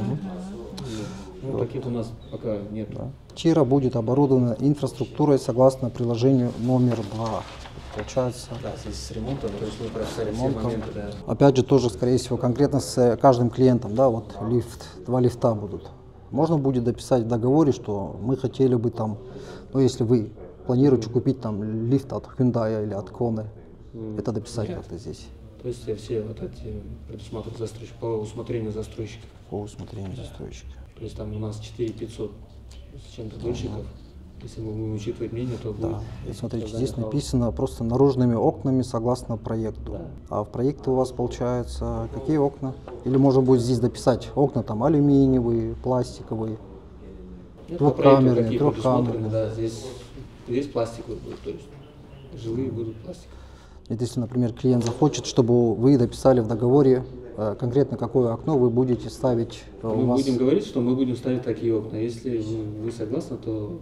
Ну, таких у нас пока нет. Квартира будет оборудована инфраструктурой согласно приложению номер 2. получается. Да, здесь с ремонтом, то есть мы прописали все моменты, да. Опять же, тоже, скорее всего, конкретно с каждым клиентом, да, вот лифт, 2 лифта будут. Можно будет дописать в договоре, что мы хотели бы там, ну, если вы планируете купить там лифт от Hyundai или от Kona, это дописать как-то здесь. То есть все вот эти предусматривают застройщик по усмотрению застройщика. По усмотрению застройщика. То есть там у нас 4500 с чем-то дольщиков. Если мы будем учитывать мнение, то будет... Да, и смотрите, здесь написано просто наружными окнами согласно проекту. Да. А в проекте у вас получается какие окна? Или можно будет здесь дописать окна там алюминиевые, пластиковые, двухкамерные, трехкамерные. Да, здесь пластиковые будут, то есть жилые будут пластиковые. Это если, например, клиент захочет, чтобы вы дописали в договоре конкретно какое окно вы будете ставить. Мы будем говорить, что мы будем ставить такие окна. Если вы согласны, то...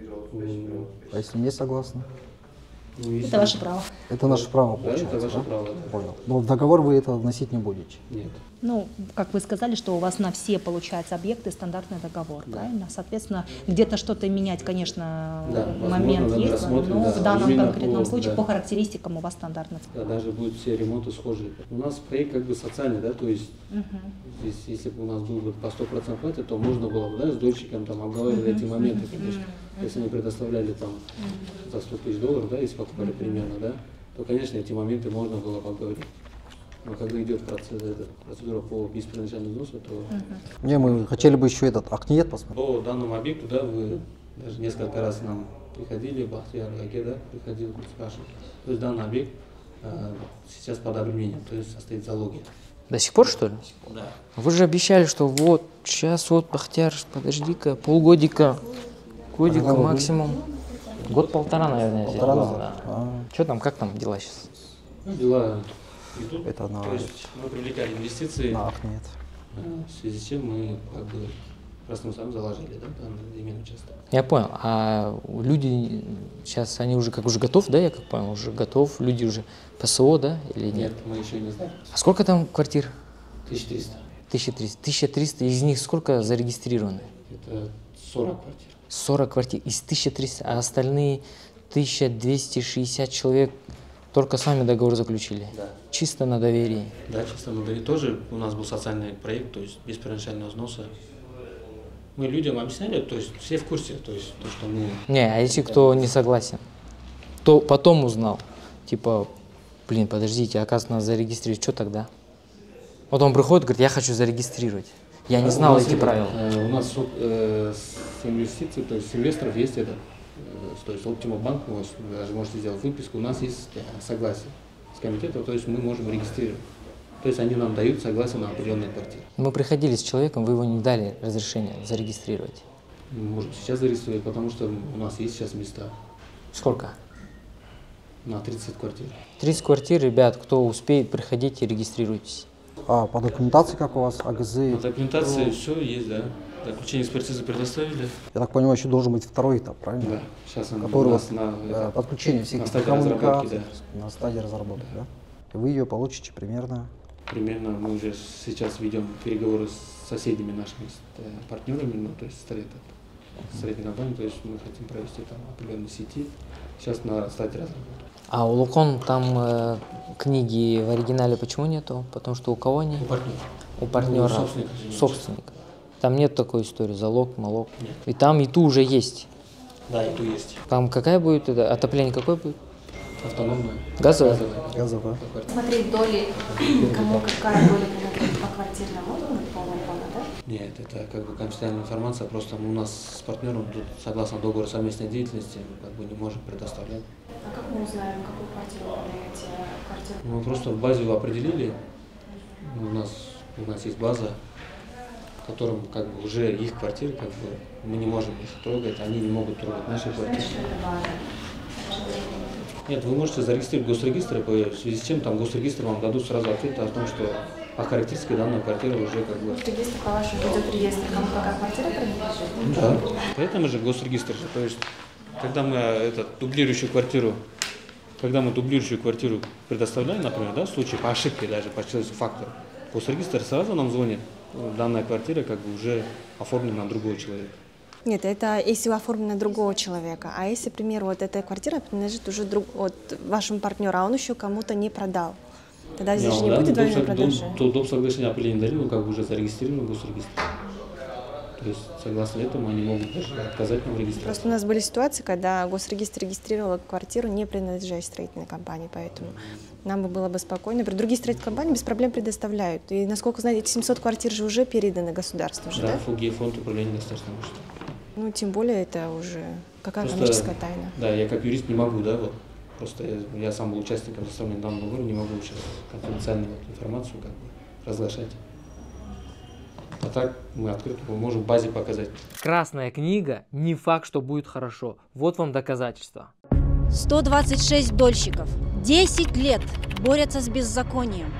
А если не согласны? Это ваше право. Это наше право, получается. Да, это ваше право. Да. Понял. Но в договор вы это вносить не будете? Нет. Ну, как вы сказали, что у вас на все, получается, объекты стандартный договор, правильно? Соответственно, где-то что-то менять, конечно, момент возможно, есть, но в данном конкретном случае по характеристикам у вас стандартный. Да, даже будут все ремонты схожие. У нас проект как бы социальный, да, то есть здесь, если бы у нас был бы по 100% платят, то можно было бы, да, с дольщиком там обговаривать эти моменты, конечно. Если они предоставляли там за 100 тысяч долларов, да, если покупали примерно, да, то, конечно, эти моменты можно было бы обговорить. Но когда идет процедура по беспреначальному взносу, то... Не, мы хотели бы еще этот акнет посмотреть. По данному объекту, да, вы даже несколько раз нам приходили, Бахтияр Гаге, да, приходил, спрашивал. То есть данный объект сейчас под обременением, то есть состоит в залоге. До сих пор, что ли? Да. Вы же обещали, что вот, сейчас вот, Бахтияр, подожди-ка, полгодика, годик максимум. Год-полтора, наверное, здесь было, да. Что там, как там дела сейчас? Ну, дела идут. Это на... То есть мы привлекали инвестиции, на акнет. в связи с чем мы как бы просто мы сами заложили, да, данный земельный участок. Я понял. А люди сейчас, они уже как уже готов, да, я как понял, уже готов, люди уже ПСО, да, или нет? Нет, мы еще не знаем. А сколько там квартир? 1300. 1300. 1300, из них сколько зарегистрированы? Это 40 квартир. 40 квартир из 1300, а остальные 1260 человек только с вами договор заключили? Да. Чисто на доверии? Да, чисто на доверии. Тоже у нас был социальный проект, то есть без первоначального взноса. Мы людям объясняли, то есть все в курсе, то есть то, что мы... Не, а если кто не согласен, то потом узнал, типа, блин, подождите, оказывается, надо зарегистрировать, что тогда? Вот он приходит, говорит, я хочу зарегистрировать. Я не знал эти правила. У нас с инвестиций, то есть с инвесторов есть это, то есть Optima Bank, вы даже можете сделать выписку, у нас есть согласие с комитетом, то есть мы можем регистрировать. То есть они нам дают согласие на определенные квартиры. Мы приходили с человеком, вы его не дали разрешение зарегистрировать. Мы можем сейчас зарегистрировать, потому что у нас есть сейчас места. Сколько? На 30 квартир. 30 квартир, ребят, кто успеет, приходите, регистрируйтесь. А по документации как у вас, АГЗ? По документации все есть, да. Заключение экспертизы предоставили. Я так понимаю, еще должен быть второй этап, правильно? Да. Сейчас он который у нас на подключение всех на стадии разработки, да. На стадии разработки, да? И вы ее получите примерно? Примерно мы уже сейчас ведем переговоры с соседними нашими партнерами, ну, то есть строительной компанией, то есть мы хотим провести там определенные сети. Сейчас на стадии разработки. А у Лукон там книги в оригинале почему нету? Потому что у кого они? У партнера. У партнера. Собственника. Там нет такой истории, залог, налог. Нет. И там и ту уже есть. Да, и ту есть. Там какая будет это? Отопление какое будет? Автономная. Газовая? Газовая. Смотреть доли, кому какая доля принадлежит по квартирному по Лукону, да? Нет, это как бы конфиденциальная информация, просто у нас с партнером, согласно договору совместной деятельности, мы как бы не можем предоставлять. А как мы узнаем, какую квартиру вы продаете? Квартиру? Мы просто в базе его определили, у нас есть база, в котором как бы уже их квартиры, как бы мы не можем их трогать, они не могут трогать наши квартиры. Нет, вы можете зарегистрировать госрегистры, в связи с чем там госрегистры вам дадут сразу ответ о том, что по характеристике данной квартиры уже как бы... Регистр по вашему идет реестр, кому какая квартира принадлежит? Да, поэтому же госрегистр же, то есть когда мы дублирующую квартиру предоставляем, например, да, в случае по ошибке даже, по человеческому фактору, госрегистр сразу нам звонит, данная квартира как бы уже оформлена на другого человека. Нет, это если оформлено другого человека. А если, к примеру, вот эта квартира принадлежит уже вашему партнеру, а он еще кому-то не продал. Тогда здесь же не будет двойной продажи. Доп. Соглашение определение дали, ну как бы уже зарегистрировано в госрегистре. То есть, согласно этому, они могут даже отказать нам в регистрации. Просто у нас были ситуации, когда госрегистр регистрировал квартиру, не принадлежащей строительной компании, поэтому нам было бы спокойно. Например, другие строительные компании без проблем предоставляют. И, насколько знаете, 700 квартир же уже переданы государству. Уже, да, фонд управления государственным имуществом. Ну, тем более, это уже какая коммерческая тайна. Да, я как юрист не могу, да, вот. Просто я сам был участником составления данного договора, не могу сейчас конфиденциальную информацию как бы разглашать. А так мы открыто можем в базе показать. Красная книга не факт, что будет хорошо. Вот вам доказательства. 126 дольщиков. 10 лет борются с беззаконием.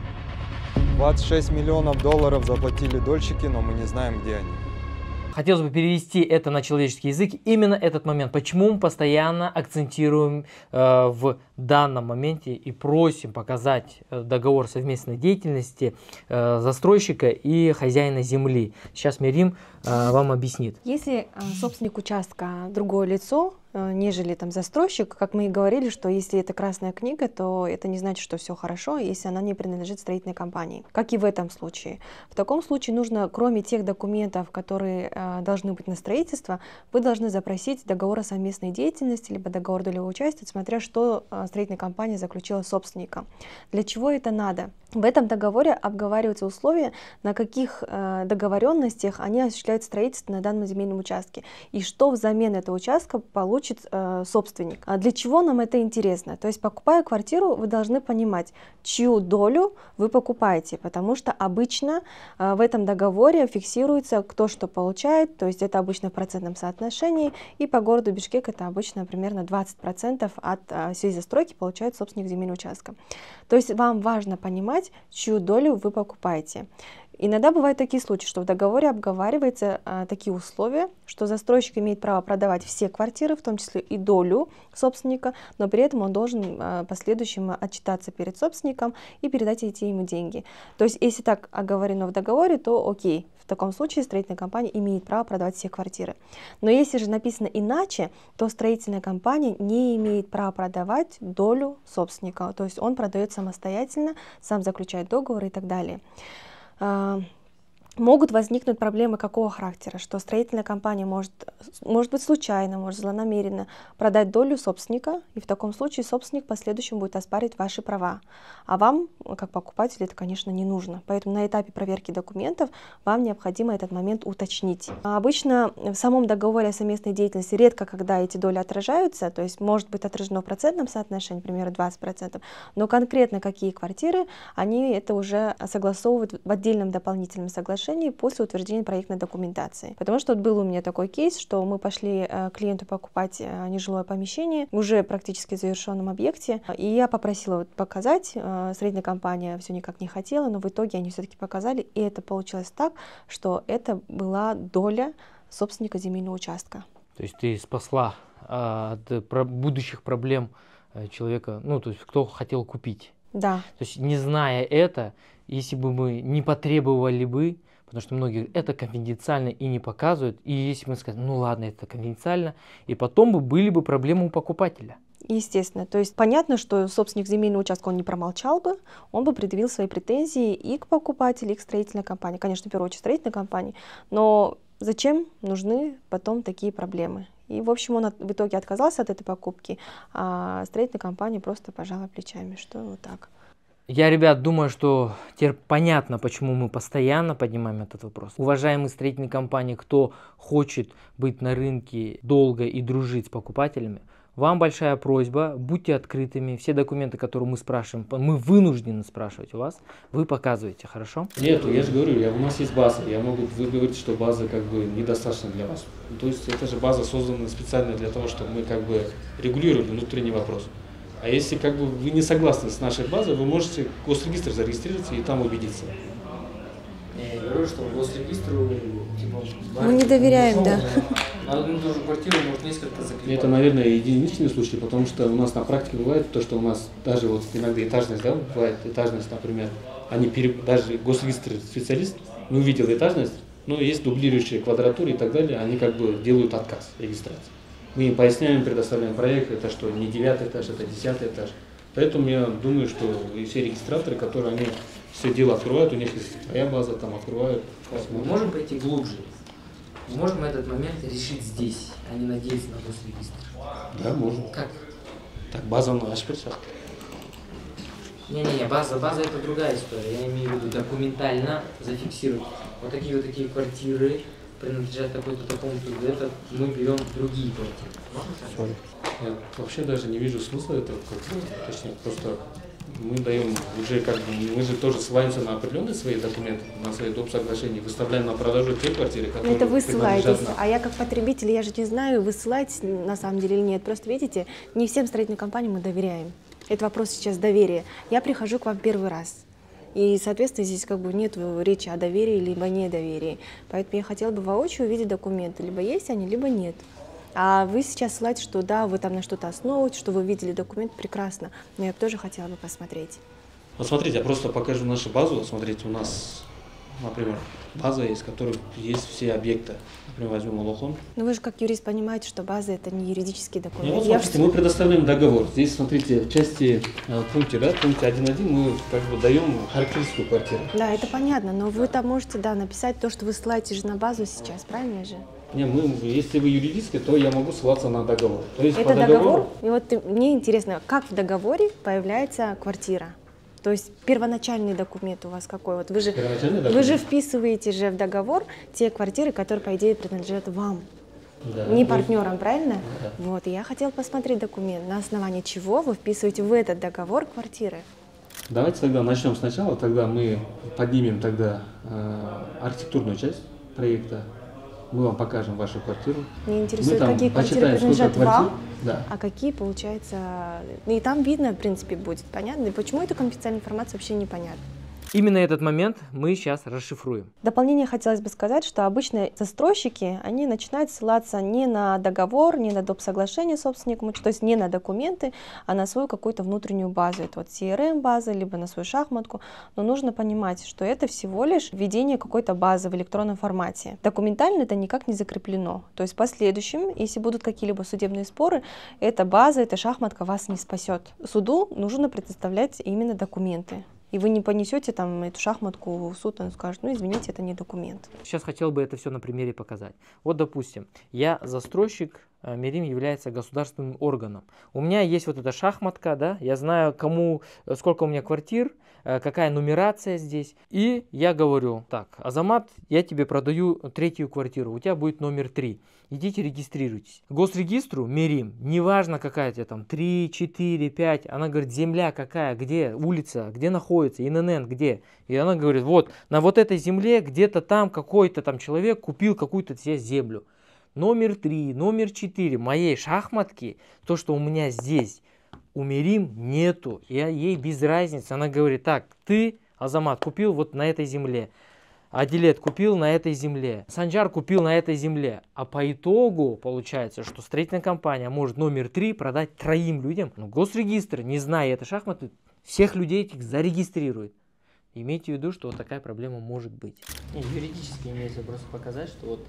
26 миллионов долларов заплатили дольщики, но мы не знаем, где они. Хотелось бы перевести это на человеческий язык. Именно этот момент. Почему мы постоянно акцентируем в данном моменте и просим показать договор совместной деятельности застройщика и хозяина земли. Сейчас Мирим вам объяснит. Если собственник участка другое лицо, нежели там застройщик, как мы и говорили, что если это красная книга, то это не значит, что все хорошо, если она не принадлежит строительной компании, как и в этом случае. В таком случае нужно, кроме тех документов, которые должны быть на строительство, вы должны запросить договор о совместной деятельности, либо договор долевого участия, смотря что строительная компания заключила с собственником. Для чего это надо? В этом договоре обговариваются условия, на каких договоренностях они осуществляют строительство на данном земельном участке, и что взамен этого участка получит собственник. А для чего нам это интересно? То есть, покупая квартиру, вы должны понимать, чью долю вы покупаете, потому что обычно в этом договоре фиксируется, кто что получает, то есть это обычно в процентном соотношении, и по городу Бишкек это обычно примерно 20% от всей застройки получает собственник земельного участка. То есть вам важно понимать, чью долю вы покупаете. Иногда бывают такие случаи, что в договоре обговариваются такие условия, что застройщик имеет право продавать все квартиры, в том числе и долю собственника, но при этом он должен в последующем отчитаться перед собственником и передать эти ему деньги. То есть, если так оговорено в договоре, то окей, в таком случае строительная компания имеет право продавать все квартиры. Но если же написано иначе, то строительная компания не имеет права продавать долю собственника, то есть он продает самостоятельно, сам заключает договор и так далее. Могут возникнуть проблемы какого характера, что строительная компания может быть случайно, может злонамеренно продать долю собственника, и в таком случае собственник в последующем будет оспаривать ваши права. А вам, как покупателю, это, конечно, не нужно. Поэтому на этапе проверки документов вам необходимо этот момент уточнить. Обычно в самом договоре о совместной деятельности редко, когда эти доли отражаются, то есть может быть отражено в процентном соотношении, например, 20%, но конкретно какие квартиры, они это уже согласовывают в отдельном дополнительном соглашении после утверждения проектной документации. Потому что был у меня такой кейс, что мы пошли клиенту покупать нежилое помещение уже практически в завершенном объекте, и я попросила показать, строительная компания все никак не хотела, но в итоге они все-таки показали, и это получилось так, что это была доля собственника земельного участка. То есть ты спасла от будущих проблем человека, ну то есть кто хотел купить. Да. То есть не зная это, если бы мы не потребовали бы, потому что многие говорят, это конфиденциально и не показывают, и если мы скажем, ну ладно, это конфиденциально, и потом были бы проблемы у покупателя. Естественно. То есть понятно, что собственник земельного участка он не промолчал бы, он бы предъявил свои претензии и к покупателю, и к строительной компании. Конечно, в первую очередь строительной компании, но зачем нужны потом такие проблемы? И, в общем, он в итоге отказался от этой покупки, а строительная компания просто пожала плечами, что вот так. Я, ребят, думаю, что теперь понятно, почему мы постоянно поднимаем этот вопрос. Уважаемые строительные компании, кто хочет быть на рынке долго и дружить с покупателями, вам большая просьба, будьте открытыми. Все документы, которые мы спрашиваем, мы вынуждены спрашивать у вас, вы показываете, хорошо? Нет, я же говорю, у нас есть база. Вы говорите, что база как бы недостаточна для вас. То есть это же база создана специально для того, чтобы мы как бы регулировали внутренний вопрос. А если как бы вы не согласны с нашей базой, вы можете в госрегистр зарегистрироваться и там убедиться. Я говорю, что госрегистру типа, мы не доверяем, да. На одну и ту же квартиру может несколько заклепать. Это, наверное, единичный случай, потому что у нас на практике бывает то, что у нас даже вот иногда этажность, бывает этажность, например, даже госрегистр специалист не увидел этажность, Но есть дублирующие квадратуры и так далее, они как бы делают отказ регистрации. Мы им поясняем, предоставляем проект, это что не 9 этаж, это 10 этаж. Поэтому я думаю, что и все регистраторы, которые они все дело открывают, у них есть своя база, там открывают. Мы можем пойти глубже. Мы можем этот момент решить здесь, а не надеяться на госрегистр. Да, можем. Как? Так, база на Ашперсах. Не-не-не, база это другая история. Я имею в виду документально зафиксировать. Вот такие квартиры принадлежат такому-то. Это мы берем другие квартиры. Я вообще даже не вижу смысла этого, точнее, просто мы даем уже как бы, мы же тоже ссылаемся на определенные свои документы, на свои доп. Соглашения, выставляем на продажу те квартиры, которые это вы ссылаетесь, принадлежат нам. а я как потребитель, я же не знаю, вы ссылаетесь на самом деле или нет. Просто видите, не всем строительным компаниям мы доверяем. Это вопрос сейчас доверия. Я прихожу к вам первый раз. И, соответственно, здесь как бы нет речи о доверии либо недоверии. Поэтому я хотела бы воочию увидеть документы. Либо есть они, либо нет. А вы сейчас ссылаетесь, что да, вы там на что-то основываете, что вы видели документ, прекрасно. Но я бы тоже хотела бы посмотреть. Вот смотрите, я просто покажу нашу базу. Смотрите, у нас, например, база есть, в которой есть все объекты. Например, возьмем Алохон. Но вы же как юрист понимаете, что база — это не юридический документ. Вот, смотрите, мы предоставляем договор. Здесь, смотрите, в части пункте 1.1 мы как бы даем характеристику квартиры. Да, это понятно, но вы там можете, да, написать то, что вы ссылаетесь же на базу сейчас, правильно же? Не, если вы юридически, то я могу ссылаться на договор. То есть это договор? И вот мне интересно, как в договоре появляется квартира? То есть первоначальный документ у вас какой? Вот вы же вписываете же в договор те квартиры, которые, по идее, принадлежат вам, да, не партнерам, правильно? Да. Вот, и я хотела посмотреть документ, на основании чего вы вписываете в этот договор квартиры. Давайте тогда начнем сначала, тогда мы поднимем тогда архитектурную часть проекта. Мы вам покажем вашу квартиру. Мне интересует, какие квартиры принадлежат вам, да, а какие, получается... И там видно, в принципе, будет понятно. И почему эта конфиденциальная информация вообще непонятна. Именно этот момент мы сейчас расшифруем. В дополнение хотелось бы сказать, что обычно застройщики, они начинают ссылаться не на договор, не на доп. Соглашение с собственником, то есть не на документы, а на свою какую-то внутреннюю базу. Это вот CRM-база, либо на свою шахматку. Но нужно понимать, что это всего лишь введение какой-то базы в электронном формате. Документально это никак не закреплено. То есть в последующем, если будут какие-либо судебные споры, эта база, эта шахматка вас не спасет. Суду нужно предоставлять именно документы. И вы не понесете там эту шахматку в суд, он скажет, ну извините, это не документ. Сейчас хотел бы это все на примере показать. Вот, допустим, я застройщик, Мерим является государственным органом. У меня есть вот эта шахматка, да, я знаю, сколько у меня квартир, какая нумерация здесь. И я говорю, так, Азамат, я тебе продаю 3-ю квартиру, у тебя будет номер 3. Идите регистрируйтесь. Госрегистру Мерим, неважно какая у тебя там, 3, 4, 5, она говорит, земля какая, где, улица, где находится, ИНН, где. И она говорит, вот, на вот этой земле где-то там какой-то там человек купил какую-то себе землю. Номер 3, номер 4 моей шахматки, то, что у меня здесь, у Мерим нету, ей без разницы. Она говорит, так, ты, Азамат, купил вот на этой земле. Адилет купил на этой земле, Санжар купил на этой земле. А по итогу получается, что строительная компания может номер 3 продать 3 людям. Но госрегистр, не зная этой шахматы, всех людей этих зарегистрирует. Имейте в виду, что вот такая проблема может быть. Юридически имеется просто показать, что вот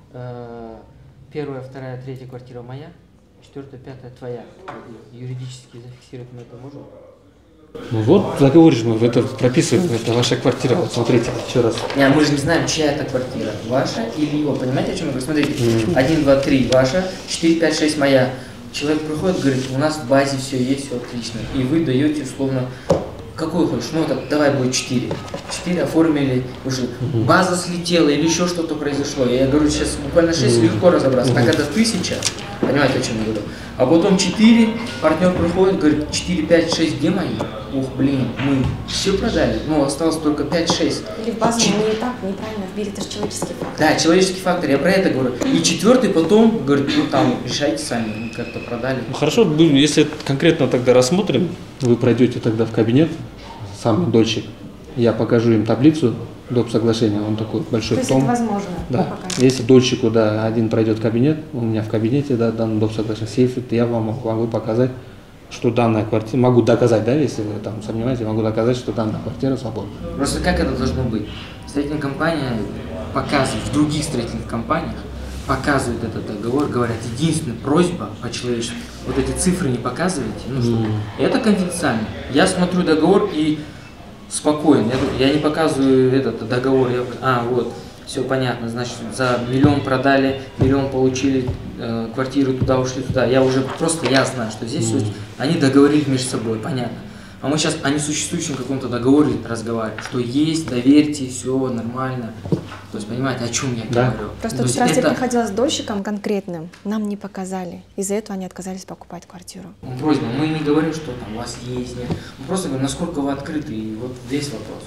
1-я, 2-я, 3-я квартира моя, 4-я, 5-я твоя. Юридически зафиксировать мы это можем? Ну вот, договоришь мы, это прописываем, это ваша квартира, вот смотрите, еще раз. Не, мы же не знаем, чья это квартира, ваша или его, понимаете, о чем я говорю? Смотрите, 1, 2, 3 ваша, 4, 5, 6 моя. Человек приходит, говорит, у нас в базе все есть, все отлично. И вы даете, условно, какую хочешь, ну так давай будет 4. 4 оформили, уже база слетела или еще что-то произошло. Я говорю, сейчас буквально 6 легко разобраться, а когда 1000, понимаете, о чем я говорю? А потом 4, партнер приходит, говорит, 4, 5, 6, где мои? Ух, блин, мы все продали, ну осталось только 5-6. Или в базу не так, неправильно вбили, это же человеческий фактор. Да, человеческий фактор, я про это говорю. И 4-й потом, говорит, ну там, решайте сами, мы как-то продали. Ну, хорошо, если конкретно тогда рассмотрим, вы пройдете тогда в кабинет, сам дольщик, я покажу им таблицу доп. Соглашения, он такой большой том. То есть это возможно? Да. Если дольщику, да, один пройдет кабинет, у меня в кабинете, да, данный доп. Соглашение, сейф, я вам могу показать, что данная квартира, могу доказать, да, если вы там сомневаетесь, могу доказать, что данная квартира свободна. Просто как это должно быть? Строительная компания показывают в других строительных компаниях, показывают этот договор, говорят, единственная просьба по-человечески, вот эти цифры не показывайте, ну что, это конфиденциально. Я смотрю договор и спокоен, я не показываю этот договор, я, вот, все понятно, значит, за 1 миллион продали, 1 миллион получили, квартиры туда ушли, туда. Я знаю, что здесь они договорились между собой, понятно. А мы сейчас о несуществующем каком-то договоре разговариваем, что есть, доверьте, все нормально. То есть, понимаете, о чем я говорю? Просто вот раз я приходила с дольщиком конкретным, нам не показали. Из-за этого они отказались покупать квартиру. Просьба, мы не говорим, что там у вас есть, нет. Мы просто говорим, насколько вы открыты, и вот весь вопрос.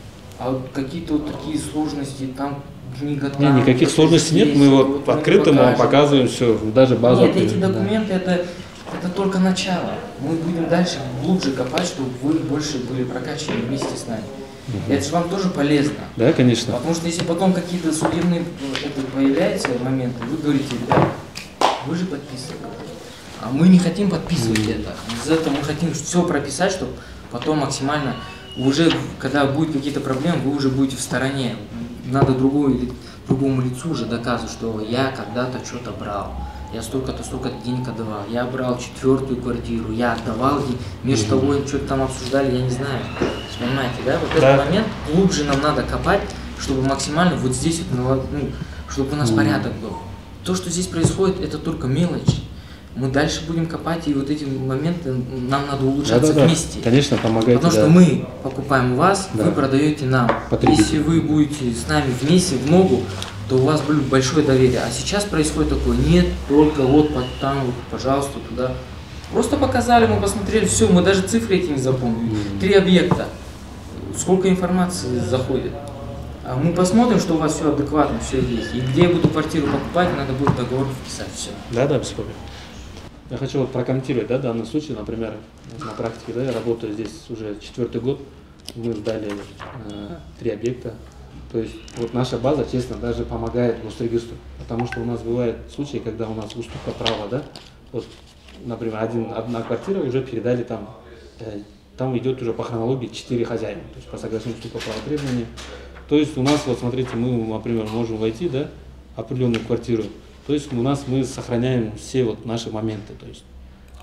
А вот какие-то вот такие сложности, там книга там... Нет, никаких сложностей нет, мы вот открыто вам показываем все, даже базу. Нет, эти документы, это только начало. Мы будем дальше глубже копать, чтобы вы больше были прокачаны вместе с нами. Это же вам тоже полезно. Да, конечно. Потому что если потом какие-то судебные появляются моменты, вы говорите, ребята, вы же подписывали. А мы не хотим подписывать это. Из-за этого мы хотим все прописать, чтобы потом максимально, уже когда будут какие-то проблемы, вы уже будете в стороне. Надо другому лицу уже доказывать, что я когда-то что-то брал. Я столько-то денег отдавал. Я брал 4-ю квартиру, я отдавал, между собой что-то там обсуждали, я не знаю. Понимаете, да? Вот этот момент глубже нам надо копать, чтобы максимально вот здесь, чтобы у нас порядок был. То, что здесь происходит, это только мелочь. Мы дальше будем копать, и вот эти моменты нам надо улучшаться вместе. Конечно, помогайте. Потому что мы покупаем у вас, вы продаете нам. Если вы будете с нами вместе, в ногу, то у вас будет большое доверие. А сейчас происходит такое, нет, только вот там, вот, пожалуйста, туда. Просто показали, мы посмотрели, все, мы даже цифры эти не запомнили. 3 объекта, сколько информации заходит. А мы посмотрим, что у вас все адекватно, все есть. И где я буду квартиру покупать, надо будет договор вписать, все. Да, без проблем. Я хочу вот прокомментировать, данный случай, например, на практике, я работаю здесь уже 4-й год, мы сдали 3 объекта. То есть вот наша база, честно, даже помогает Госрегистру, потому что у нас бывают случаи, когда у нас уступка права, вот, например, одна квартира уже передали там идет уже по хронологии 4 хозяина, то есть по соглашению уступка права требования. То есть у нас, вот смотрите, мы, например, можем войти, определенную квартиру, то есть мы сохраняем все вот наши моменты, то есть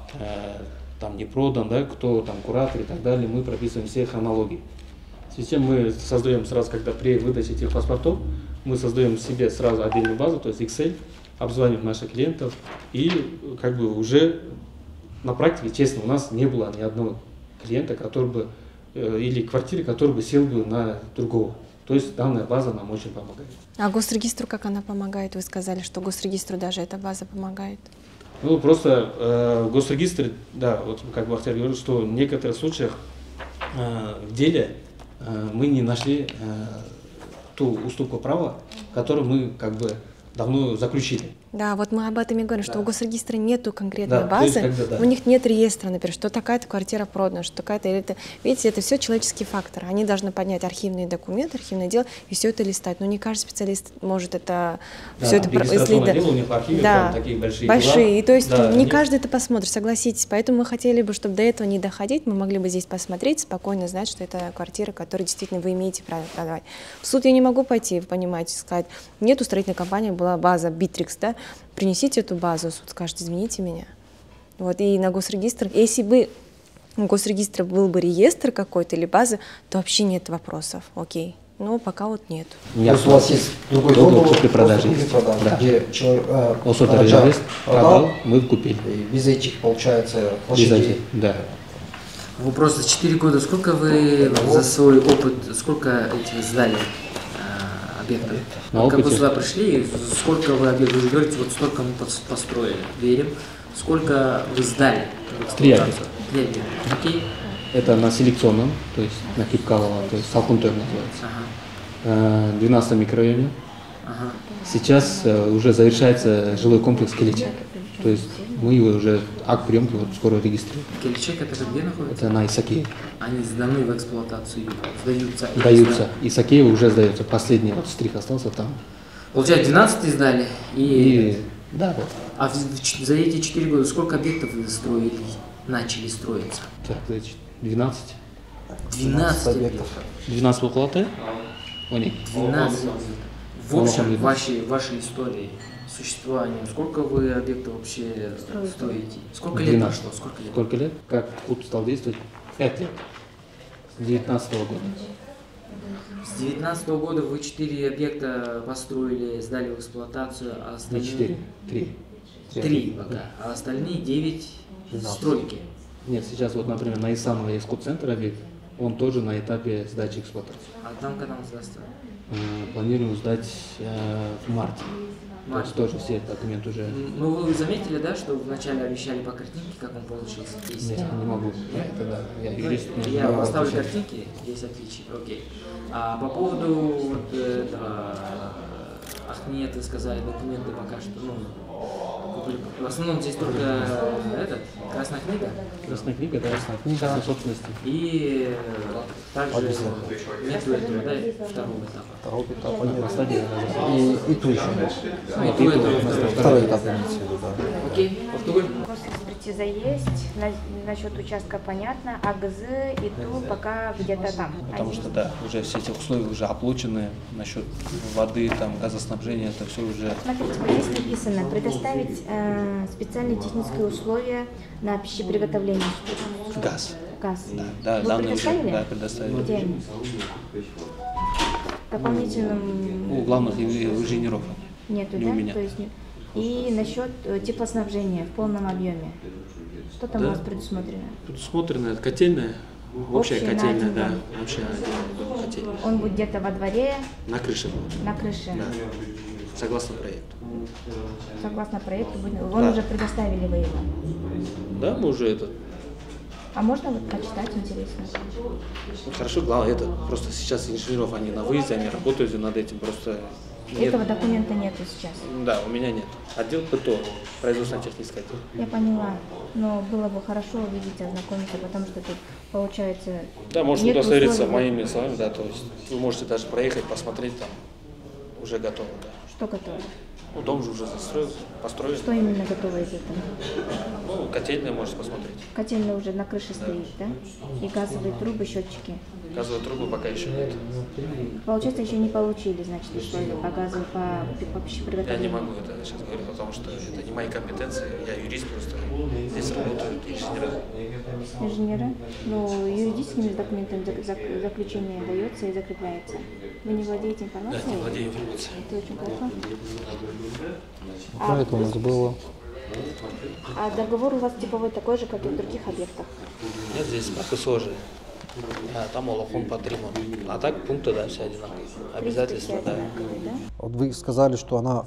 там не продан, кто там куратор и так далее, мы прописываем все хронологии. Затем мы создаем сразу, когда при выдаче этих паспортов, мы создаем себе сразу отдельную базу, то есть Excel, обзваниваем наших клиентов, и уже на практике, честно, у нас не было ни одного клиента, который бы, или квартиры, который бы сел бы на другого. То есть данная база нам очень помогает. А Госрегистру как она помогает? Вы сказали, что Госрегистру даже эта база помогает. Просто Госрегистр, вот как Бахтияр говорил, что в некоторых случаях в деле мы не нашли ту уступку права, которую мы давно заключили. Да, вот мы об этом и говорим, что у Госрегистра нету конкретной базы, у них нет реестра, например, что такая-то квартира продана, что такая-то, или это, видите, это все человеческие факторы. Они должны поднять архивные документы, архивное дело и все это листать. Но не каждый специалист может это все это исследовать. У них архивы такие большие. Дела. И то есть не каждый это посмотрит, согласитесь. Поэтому мы хотели бы, чтобы до этого не доходить, мы могли бы здесь посмотреть, спокойно знать, что это квартира, которую действительно вы имеете право продавать. В суд я не могу пойти, вы понимаете, сказать, нету строительной компании, была база Bittrex, принесите эту базу, суд скажет, извините меня. Вот, и на Госрегистр, если бы у Госрегистра был бы реестр какой-то или база, то вообще нет вопросов, окей. Но пока вот нет. У вас есть другой договор при продаже, где человек продал, мы купили. И без этих, получается, площадей. Да. Вопрос за 4 года, сколько вы за свой опыт, сколько этих сдали объектов? Как вы сюда пришли, сколько вы объектов, вы говорите, вот столько мы построили, верим, сколько вы сдали? 3 объекта. 3 объекта, окей. Это на селекционном, то есть на Кипкалово, то есть Салхунтер называется. 12 микрорайоне. Сейчас уже завершается жилой комплекс Келичек. То есть мы его уже акт приемки скоро регистрируем. Келичек это где находится? Это на Исакееве. Они сданы в эксплуатацию, сдаются? Сдаются. Исакеева уже сдается. Последний штрих остался там. Получается, 12 сдали? Да, вот. А за эти 4 года сколько объектов вы начали строиться? Так, 12. 12 объектов. 12 выплаты? 12. В общем, вашей истории существования, сколько вы объектов вообще строите? Сколько лет прошло? Сколько лет? Как КУП стал действовать? 5 лет. С 2019 года. С 2019 года вы 4 объекта построили, сдали в эксплуатацию, а остальные... Не 4, 3. 3 пока, а остальные 9 стройки. Нет, сейчас вот, например, на Исамова есть КУП-центр объект, он тоже на этапе сдачи эксплуатации. А там когда он сдастся? Планируем сдать в марте. То есть тоже все документы уже... Ну вы заметили, да, что вначале обещали по картинке, как он получился? Нет, не могу. Я юрист. Я поставлю картинки, есть отличия, окей. А по поводу вот этого Ахмеда сказали, документы пока что, ну, в основном здесь только Красная книга. Красная книга, да, Красная книга собственности. И также нету этого, да, второго этапа. Второго этапа нет. На стадии. И ту еще. Второй этап имеется в виду, да. Окей, повторю. Экспертиза есть, насчет участка понятно, а ГЗ и ТУ пока где-то там. Потому что, да, уже все эти условия уже оплачены, насчет воды, там, газоснабжения, это все уже... Смотрите, вот здесь написано, предоставить специальные технические условия на пищеприготовление. Газ. Газ. Да, Вы данные уже предоставили? предоставили. Где они? Дополнительным... У главных инженеров. Нету, не да? у меня. То есть нет. И насчет теплоснабжения в полном объеме. Что там у вас предусмотрено? Предусмотрено котельная, общая котельная, да, дом. общая котельная. Он будет где-то во дворе, На крыше будет. на крыше. Да. Согласно проекту. Согласно проекту, вы уже предоставили вы его. Да, мы уже это. А можно вот почитать, интересно? Хорошо, главное, это просто сейчас инженеров, они на выезде, они работают над этим, просто... Этого документа нету сейчас. Да, у меня нет. Отдел ПТО, производственно-технический отдел. Я поняла, но было бы хорошо увидеть, ознакомиться, потому что тут получается... Да, может нет удостовериться условий. моими словами, да, то есть вы можете даже проехать, посмотреть, там уже готово, да. Что готово? Ну, дом же уже построен. Что именно готово из этого? Ну, котельная можете посмотреть. Котельная уже на крыше стоит, да? И газовые трубы, счетчики. Газовые трубы пока еще нет. Получается, еще не получили, значит, условия по газу, по пищеприготовлению. Я не могу это сейчас говорить, потому что это не мои компетенции. Я юрист просто. Здесь работают инженеры. Инженеры? Но юридическими документами заключение дается и закрепляется. Вы не владеете информацией? Да, не владею информацией. Это очень плохо. Про это у нас было. А договор у вас типовой такой же, как и в других объектах? Нет, здесь ПКСО же. Там Олахон под ремонт. А так пункты, да, все одинаковые. Обязательства, да. Вот вы сказали, что она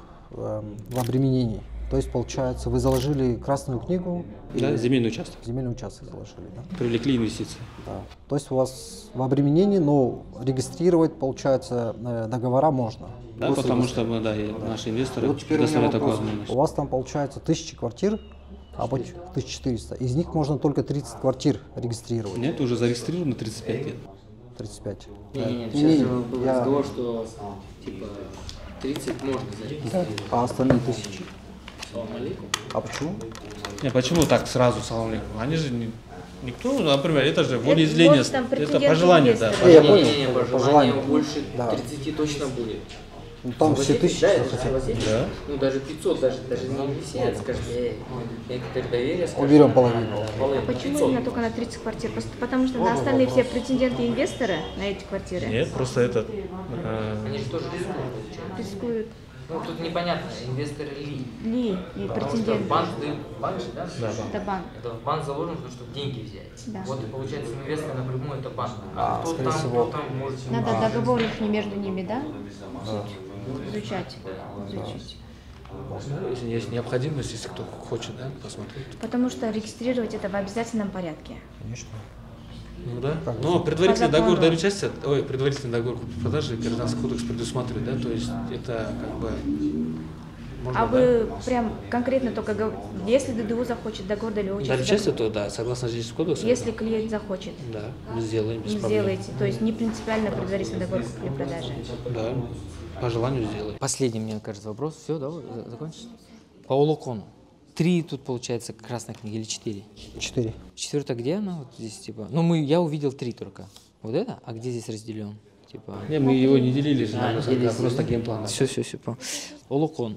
в обременении. То есть, получается, вы заложили Красную книгу. Да, земельный участок. Земельный участок заложили, да? Привлекли инвестиции. Да. То есть у вас в обременении, но регистрировать, получается, договора можно. Да, потому что мы, да, наши инвесторы Вот теперь у меня предоставляют такую вопрос. возможность. У вас там получается 1000 квартир, а 1400. Из них можно только 30 квартир регистрировать. Нет, уже зарегистрировано 35 лет. 35. Сейчас был разговор, что типа 30 можно зарегистрировать. А остальные 1000? Салам алейкум. А почему? Не, почему так сразу, салам алейкум? Они же никто, например, это же волеизъявление, это по желанию, да. Я понял. По желанию больше 30 точно будет. Ну, там все 1000 хотят. Да. Ну даже 500, даже не все, скажем, некоторые доверия. Уберем половину. Почему именно только на 30 квартир? Просто потому что на остальные все претенденты и инвесторы на эти квартиры Нет, просто этот. Они же тоже рискуют. рискуют. Ну тут непонятно, инвесторы ли. Ли и Потому что претенденты. банк же, да? Это банк. Это в банк заложен, чтобы деньги взять. Да. Вот и получается инвестор напрямую это банк. скорее кто там, всего. кто там может. Надо договор их не между ними, да? Изучать. Если есть необходимость, если кто хочет, да, посмотреть. Потому что регистрировать это в обязательном порядке. Конечно. Ну да. Но предварительный По закону. договор участия, предварительный договор продажи Гражданский кодекс предусматривает, да, то есть это как бы. Можно, А вы прям конкретно только, если ДДУ захочет договор да, участия, участие, то да, согласно здесь кодексу. если клиент захочет, Да, мы сделаем без не проблем. сделаете. То есть не принципиально предварительный договор при продаже. Да, по желанию сделаем. Последний, мне кажется, вопрос. Все, да, закончили? По Олокону. 3 тут получается красная книга или 4? 4. 4-то где она? Вот здесь типа. Ну, я увидел 3 только. Вот это? А где здесь разделен? Типа. Не, мы его не делили же, А, это просто геймплан. Все, понял. Олокон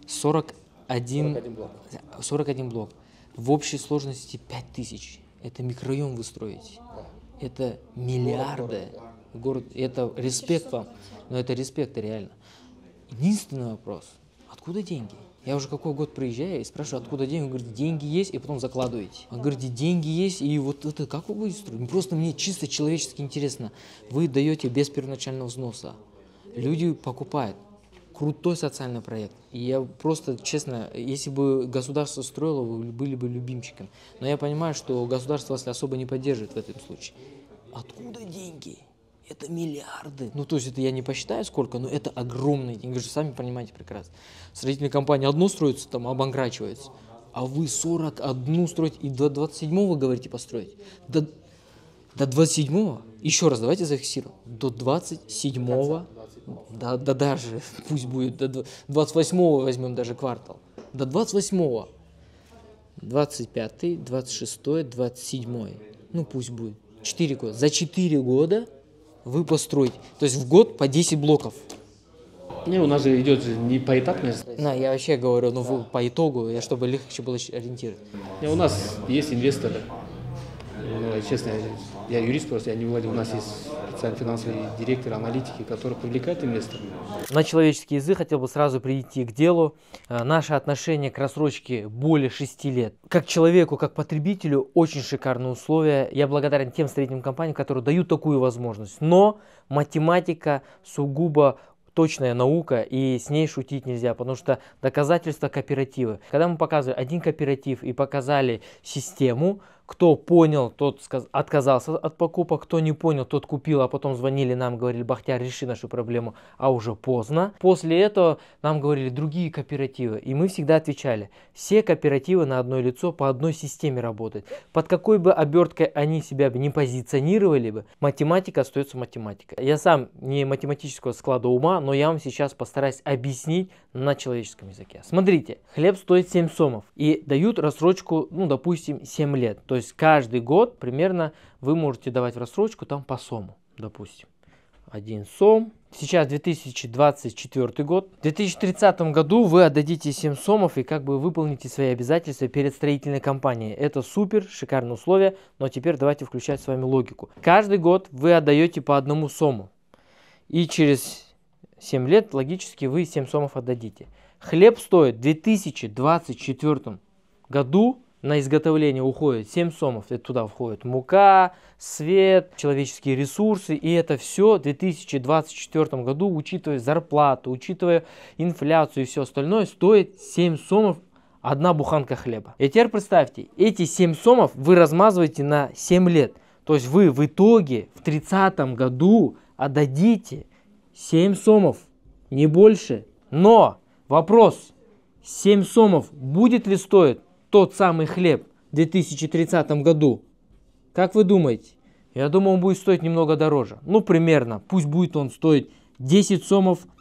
41 блок. В общей сложности 5000. Это микрорайон вы строите. Это миллиарды. Город, это респект вам. Но это респект реально. Единственный вопрос. Откуда деньги? Я уже какой год приезжаю и спрашиваю, откуда деньги. Он говорит, деньги есть, и потом закладываете. Он говорит, деньги есть, и вот это как вы будете строить? Просто мне чисто человечески интересно. Вы даете без первоначального взноса. Люди покупают. Крутой социальный проект. И я просто, честно, если бы государство строило, вы были бы любимчиком. Но я понимаю, что государство вас особо не поддерживает в этом случае. Откуда деньги? Это миллиарды. Ну, то есть это я не посчитаю сколько, но это огромные деньги. Вы же сами понимаете прекрасно. Строительная компания одно строится, там обанкрачивается. А вы 41 строите и до 27-го говорите построить. До 27-го? Еще раз, давайте зафиксируем. До 27-го. Да даже, пусть будет, до 28-го возьмем даже квартал. До 28-го. 25-й, 26-й, 27-й. Ну, пусть будет. 4 года. За 4 года вы построите. То есть в год по 10 блоков. Не, у нас же идет же не поэтапно. Я вообще говорю, ну по итогу, чтобы легче было ориентировать. Не, у нас есть инвесторы. Ну, честно, я юрист просто, я не владею. У нас есть специальный финансовый директор, аналитики, которые привлекают инвесторов. На человеческий язык хотел бы сразу прийти к делу. Наше отношение к рассрочке более 6 лет. Как человеку, как потребителю, очень шикарные условия. Я благодарен тем строительным компаниям, которые дают такую возможность. Но математика сугубо точная наука, и с ней шутить нельзя, потому что доказательства кооперативы. Когда мы показывали один кооператив и показали систему, кто понял, тот отказался от покупок, кто не понял, тот купил, а потом звонили нам, говорили, Бахтияр, реши нашу проблему, а уже поздно. После этого нам говорили другие кооперативы, и мы всегда отвечали, все кооперативы на одно лицо по одной системе работают. Под какой бы оберткой они себя бы не позиционировали бы, математика остается математикой. Я сам не математического склада ума, но я вам сейчас постараюсь объяснить на человеческом языке. Смотрите, хлеб стоит 7 сомов и дают рассрочку, ну, допустим, 7 лет. То есть каждый год примерно вы можете давать в рассрочку там по сому, допустим. 1 сом. Сейчас 2024 год. В 2030 году вы отдадите 7 сомов и как бы выполните свои обязательства перед строительной компанией. Это супер, шикарные условия, но теперь давайте включать с вами логику. Каждый год вы отдаете по 1 сому. И через 7 лет логически вы 7 сомов отдадите. Хлеб стоит в 2024 году. На изготовление уходит 7 сомов, это туда входит мука, свет, человеческие ресурсы, и это все в 2024 году, учитывая зарплату, учитывая инфляцию и все остальное, стоит 7 сомов одна буханка хлеба. И теперь представьте, эти 7 сомов вы размазываете на 7 лет, то есть вы в итоге в 30 году отдадите 7 сомов, не больше. Но вопрос, 7 сомов будет ли стоить тот самый хлеб в 2030 году? Как вы думаете? Я думаю, он будет стоить немного дороже. Ну, примерно. Пусть будет он стоить 10 сомов в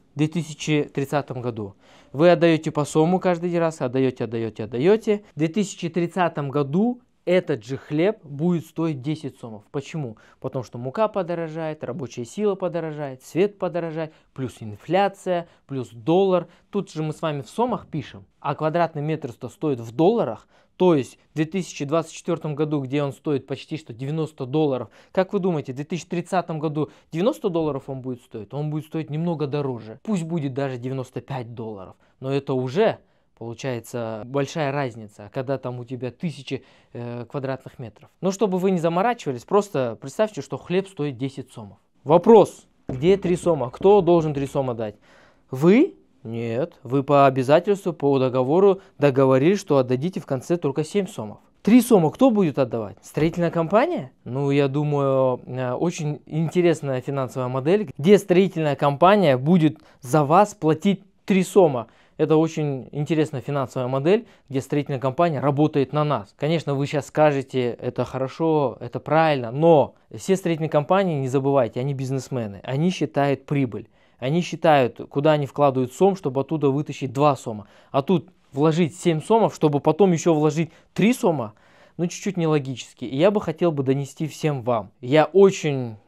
2030 году. Вы отдаете по сому каждый раз, отдаете. В 2030 году этот же хлеб будет стоить 10 сомов. Почему? Потому что мука подорожает, рабочая сила подорожает, свет подорожает, плюс инфляция, плюс доллар. Тут же мы с вами в сомах пишем, а квадратный метр стоит в долларах. То есть в 2024 году, где он стоит почти что $90, как вы думаете, в 2030 году $90 он будет стоить? Он будет стоить немного дороже. Пусть будет даже $95, но это уже получается большая разница, когда там у тебя 1000 квадратных метров. Но чтобы вы не заморачивались, просто представьте, что хлеб стоит 10 сомов. Вопрос, где 3 сома? Кто должен 3 сома дать? Вы? Нет. Вы по обязательству, по договору договорились, что отдадите в конце только 7 сомов. 3 сома кто будет отдавать? Строительная компания? Ну, я думаю, очень интересная финансовая модель, где строительная компания будет за вас платить 3 сома. Это очень интересная финансовая модель, где строительная компания работает на нас. Конечно, вы сейчас скажете, это хорошо, это правильно, но все строительные компании, не забывайте, они бизнесмены, они считают прибыль. Они считают, куда они вкладывают сом, чтобы оттуда вытащить 2 сома. А тут вложить 7 сомов, чтобы потом еще вложить 3 сома, ну чуть-чуть нелогически. И я бы хотел бы донести всем вам. Я очень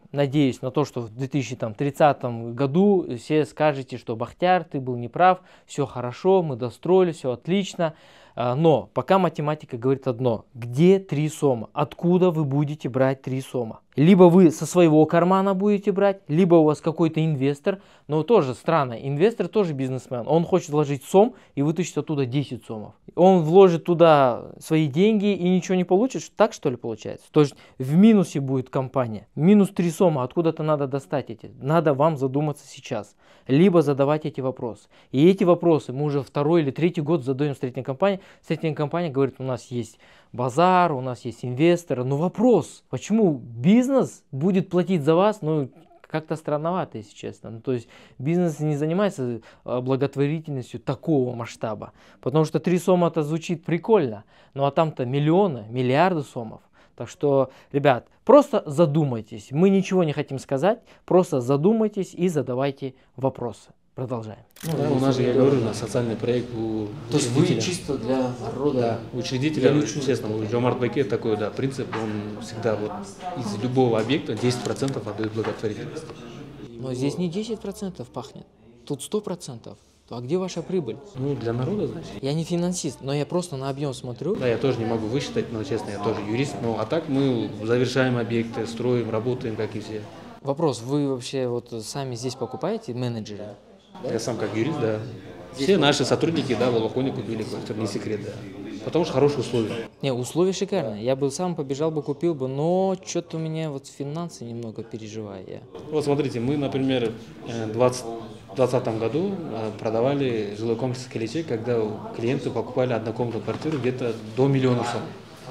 надеюсь на то, что в 2030 году все скажете, что Бахтияр, ты был неправ, все хорошо, мы достроили, все отлично. Но пока математика говорит одно. Где 3 сома? Откуда вы будете брать 3 сома? Либо вы со своего кармана будете брать, либо у вас какой-то инвестор. Но тоже странно, инвестор тоже бизнесмен. Он хочет вложить сом и вытащить оттуда 10 сомов. Он вложит туда свои деньги и ничего не получит. Так что ли получается? То есть в минусе будет компания. Минус 3 сома. Откуда-то надо достать эти. Надо вам задуматься сейчас. Либо задавать эти вопросы. И эти вопросы мы уже 2-й или 3-й год задаем строительной компании. Строительная компания говорит, у нас есть базар, у нас есть инвесторы. Но вопрос, почему бизнес будет платить за вас, ну, как-то странновато, если честно. Ну, то есть бизнес не занимается благотворительностью такого масштаба. Потому что 3 сома-то звучит прикольно. Ну а там-то миллионы, миллиарды сомов. Так что, ребят, просто задумайтесь. Мы ничего не хотим сказать, просто задумайтесь и задавайте вопросы. Продолжаем. Да, у нас же, я говорю, на социальный проект у То есть вы чисто для народа? Да, учредителя, честно, у Жомарт Баке такой, да, принцип, он всегда вот из любого объекта 10% отдает благотворительность. Но здесь не 10% пахнет, тут 100%. А где ваша прибыль? Ну, для народа, значит. Я не финансист, но я просто на объем смотрю. Да, я тоже не могу высчитать, но честно, я тоже юрист. Ну, а так мы завершаем объекты, строим, работаем, как и все. Вопрос, вы вообще вот сами здесь покупаете, менеджеры? Я сам как юрист, да. Все наши сотрудники, да, в Алахоне купили квартиру, не секрет, да. Потому что хорошие условия. Не, условия шикарные. Я бы сам побежал бы, купил бы, но что-то у меня вот финансы немного переживаю я. Вот смотрите, мы, например, в 2020 году продавали жилой комплекс Келечек, когда клиенты покупали однокомнатную квартиру где-то до 1 миллиона сом.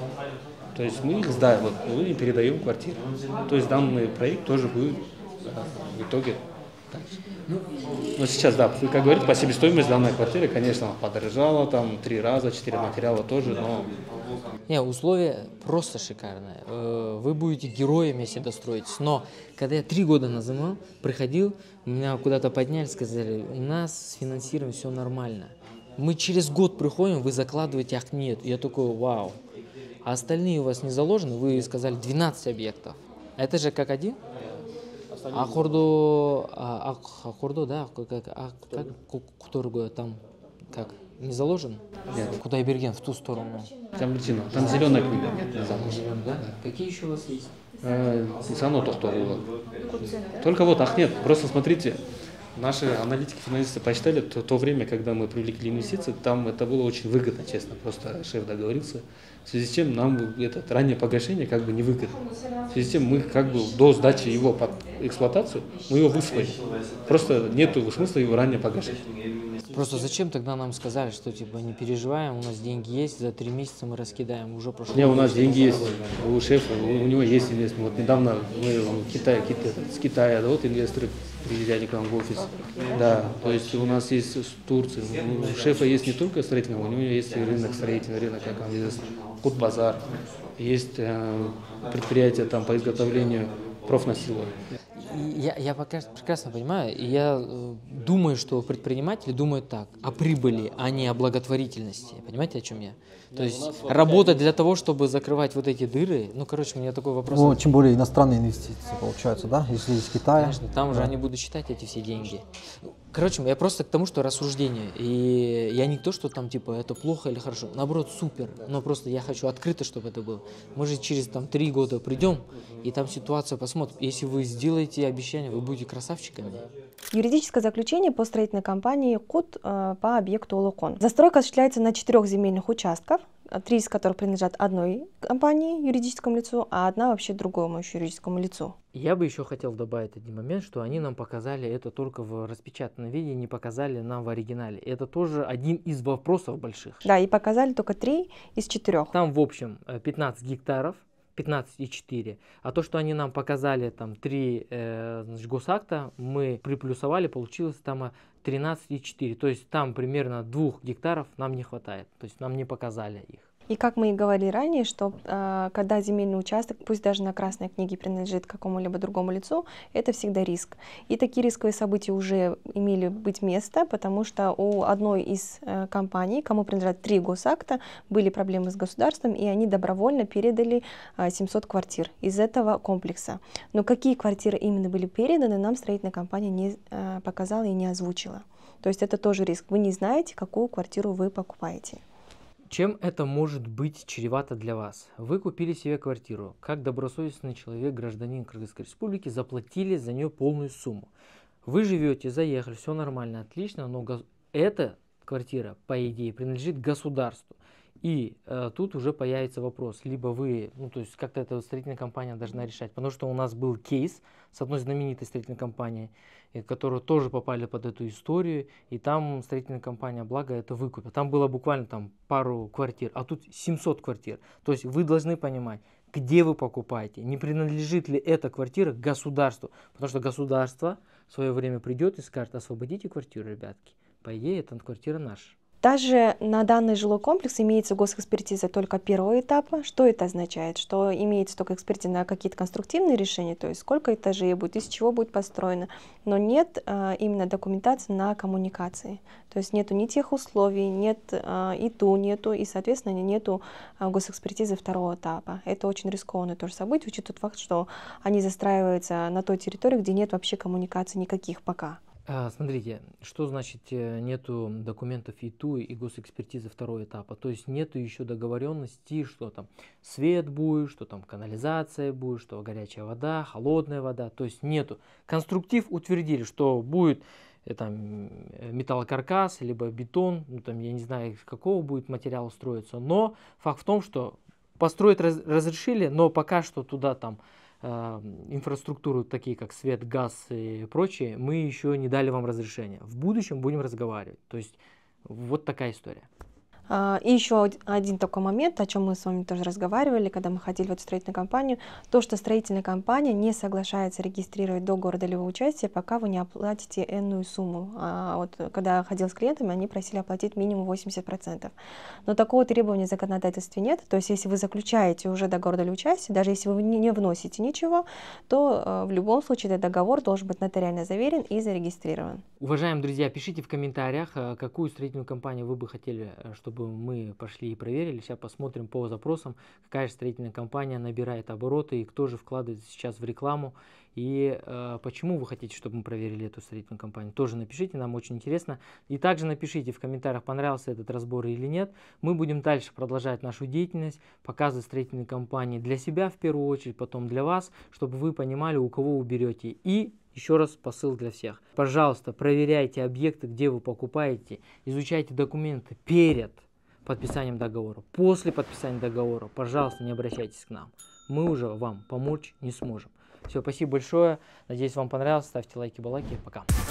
То есть мы их сдаем, вот, мы передаем квартиру. То есть данный проект тоже будет в итоге так же. Но сейчас, да, как говорится, по себестоимости данной квартиры, конечно, подорожала там 3 раза, 4 материала тоже, но... Не, условия просто шикарные. Вы будете героем, если достроитесь. Но когда я 3 года назад приходил, меня куда-то подняли, сказали, у нас с финансированием все нормально. Мы через год приходим, вы закладываете, ах нет. Я такой, вау. А остальные у вас не заложены, вы сказали 12 объектов. Это же как один? Ахордо, да, который там, как, не заложен? Нет. Кудайберген, в ту сторону. Там зеленая книга. Да? Какие еще у вас есть? Сано Тохторова. Только вот, ах нет, просто смотрите, наши аналитики, финансисты посчитали то время, когда мы привлекли инвестиции, там это было очень выгодно, честно, просто шеф договорился. В связи с чем нам это раннее погашение как бы не выгодно. В связи с чем мы как бы до сдачи его под эксплуатацию, мы его высвоили. Просто нету смысла его ранее погашать. Просто зачем тогда нам сказали, что типа не переживаем, у нас деньги есть, за 3 месяца мы раскидаем, уже прошло. Не, у нас деньги есть, у шефа, у него есть инвесторы. Вот недавно мы с Китая, да, вот инвесторы приезжали к нам в офис. Да, то есть у нас есть с Турции, у шефа есть не только строительный, у него есть и рынок строительный, рынок, как вам известно, Кут-базар, есть предприятия там по изготовлению профнастила. Я прекрасно понимаю, и я думаю, что предприниматели думают так, о прибыли, а не о благотворительности. Понимаете, о чем я? То есть работать для того, чтобы закрывать вот эти дыры, ну, короче, у меня такой вопрос. Ну, тем более иностранные инвестиции получаются, да, если из Китая. Конечно, там уже они будут считать эти все деньги. Короче, я просто к тому, что рассуждение. И я не то, что там типа это плохо или хорошо. Наоборот, супер. Но просто я хочу открыто, чтобы это было. Мы же через там 3 года придем, и там ситуация посмотрим. Если вы сделаете обещание, вы будете красавчиками. Юридическое заключение по строительной компании КУТ по объекту Олокон. Застройка осуществляется на 4 земельных участках, 3 из которых принадлежат одной компании, юридическому лицу, а 1 вообще другому еще юридическому лицу. Я бы еще хотел добавить один момент, что они нам показали это только в распечатанном виде, не показали нам в оригинале. Это тоже один из вопросов больших. Да, и показали только 3 из 4. Там в общем 15 гектаров. 15,4. А то, что они нам показали там 3 госакта, мы приплюсовали, получилось там 13,4. То есть там примерно 2 гектаров нам не хватает. То есть нам не показали их. И как мы и говорили ранее, что когда земельный участок, пусть даже на красной книге принадлежит какому-либо другому лицу, это всегда риск. И такие рисковые события уже имели быть место, потому что у одной из компаний, кому принадлежат 3 госакта, были проблемы с государством, и они добровольно передали 700 квартир из этого комплекса. Но какие квартиры именно были переданы, нам строительная компания не показала и не озвучила. То есть это тоже риск. Вы не знаете, какую квартиру вы покупаете. Чем это может быть чревато для вас? Вы купили себе квартиру. Как добросовестный человек, гражданин Кыргызской республики, заплатили за нее полную сумму. Вы живете, заехали, все нормально, отлично, но эта квартира, по идее, принадлежит государству. И тут уже появится вопрос, либо вы, то есть как-то эта строительная компания должна решать, потому что у нас был кейс с одной знаменитой строительной компанией, которые тоже попали под эту историю, и там строительная компания, благо, это выкупила. Там было буквально пару квартир, а тут 700 квартир. То есть вы должны понимать, где вы покупаете, не принадлежит ли эта квартира государству, потому что государство в свое время придет и скажет: освободите квартиру, ребятки, по идее, эта квартира наша. Также на данный жилой комплекс имеется госэкспертиза только первого этапа. Что это означает? Что имеется только экспертиза на какие-то конструктивные решения, то есть сколько этажей будет, из чего будет построено, но нет именно документации на коммуникации. То есть нету ни тех условий, нет ИТУ, нету, и, соответственно, нету госэкспертизы второго этапа. Это очень рискованное тоже событие, учитывая тот факт, что они застраиваются на той территории, где нет вообще коммуникаций никаких пока. Смотрите, что значит нету документов ИТУ и госэкспертизы второго этапа? То есть нету еще договоренности, что там свет будет, что там канализация будет, что горячая вода, холодная вода. То есть нету. Конструктив утвердили, что будет металлокаркас, либо бетон, я не знаю, из какого будет материала строиться. Но факт в том, что построить разрешили, но пока что туда инфраструктуру, такие как свет, газ и прочее, мы еще не дали вам разрешения. В будущем будем разговаривать. То есть вот такая история. И еще один такой момент, о чем мы с вами тоже разговаривали, когда мы ходили в эту строительную компанию, то, что строительная компания не соглашается регистрировать договор долевого участия, пока вы не оплатите энную сумму. Когда я ходила с клиентами, они просили оплатить минимум 80%. Но такого требования в законодательстве нет. То есть если вы заключаете уже договор долевого участия, даже если вы не вносите ничего, то в любом случае этот договор должен быть нотариально заверен и зарегистрирован. Уважаемые друзья, пишите в комментариях, какую строительную компанию вы бы хотели, чтобы мы пошли и проверили. Сейчас посмотрим по запросам, какая же строительная компания набирает обороты и кто же вкладывает сейчас в рекламу. И почему вы хотите, чтобы мы проверили эту строительную компанию. Тоже напишите, нам очень интересно. И также напишите в комментариях, понравился этот разбор или нет. Мы будем дальше продолжать нашу деятельность, показывать строительные компании для себя в первую очередь, потом для вас, чтобы вы понимали, у кого вы берете. И еще раз посыл для всех. Пожалуйста, проверяйте объекты, где вы покупаете, изучайте документы перед подписанием договора. После подписания договора, пожалуйста, не обращайтесь к нам. Мы уже вам помочь не сможем. Все, спасибо большое. Надеюсь, вам понравилось. Ставьте лайки, балаки. Пока.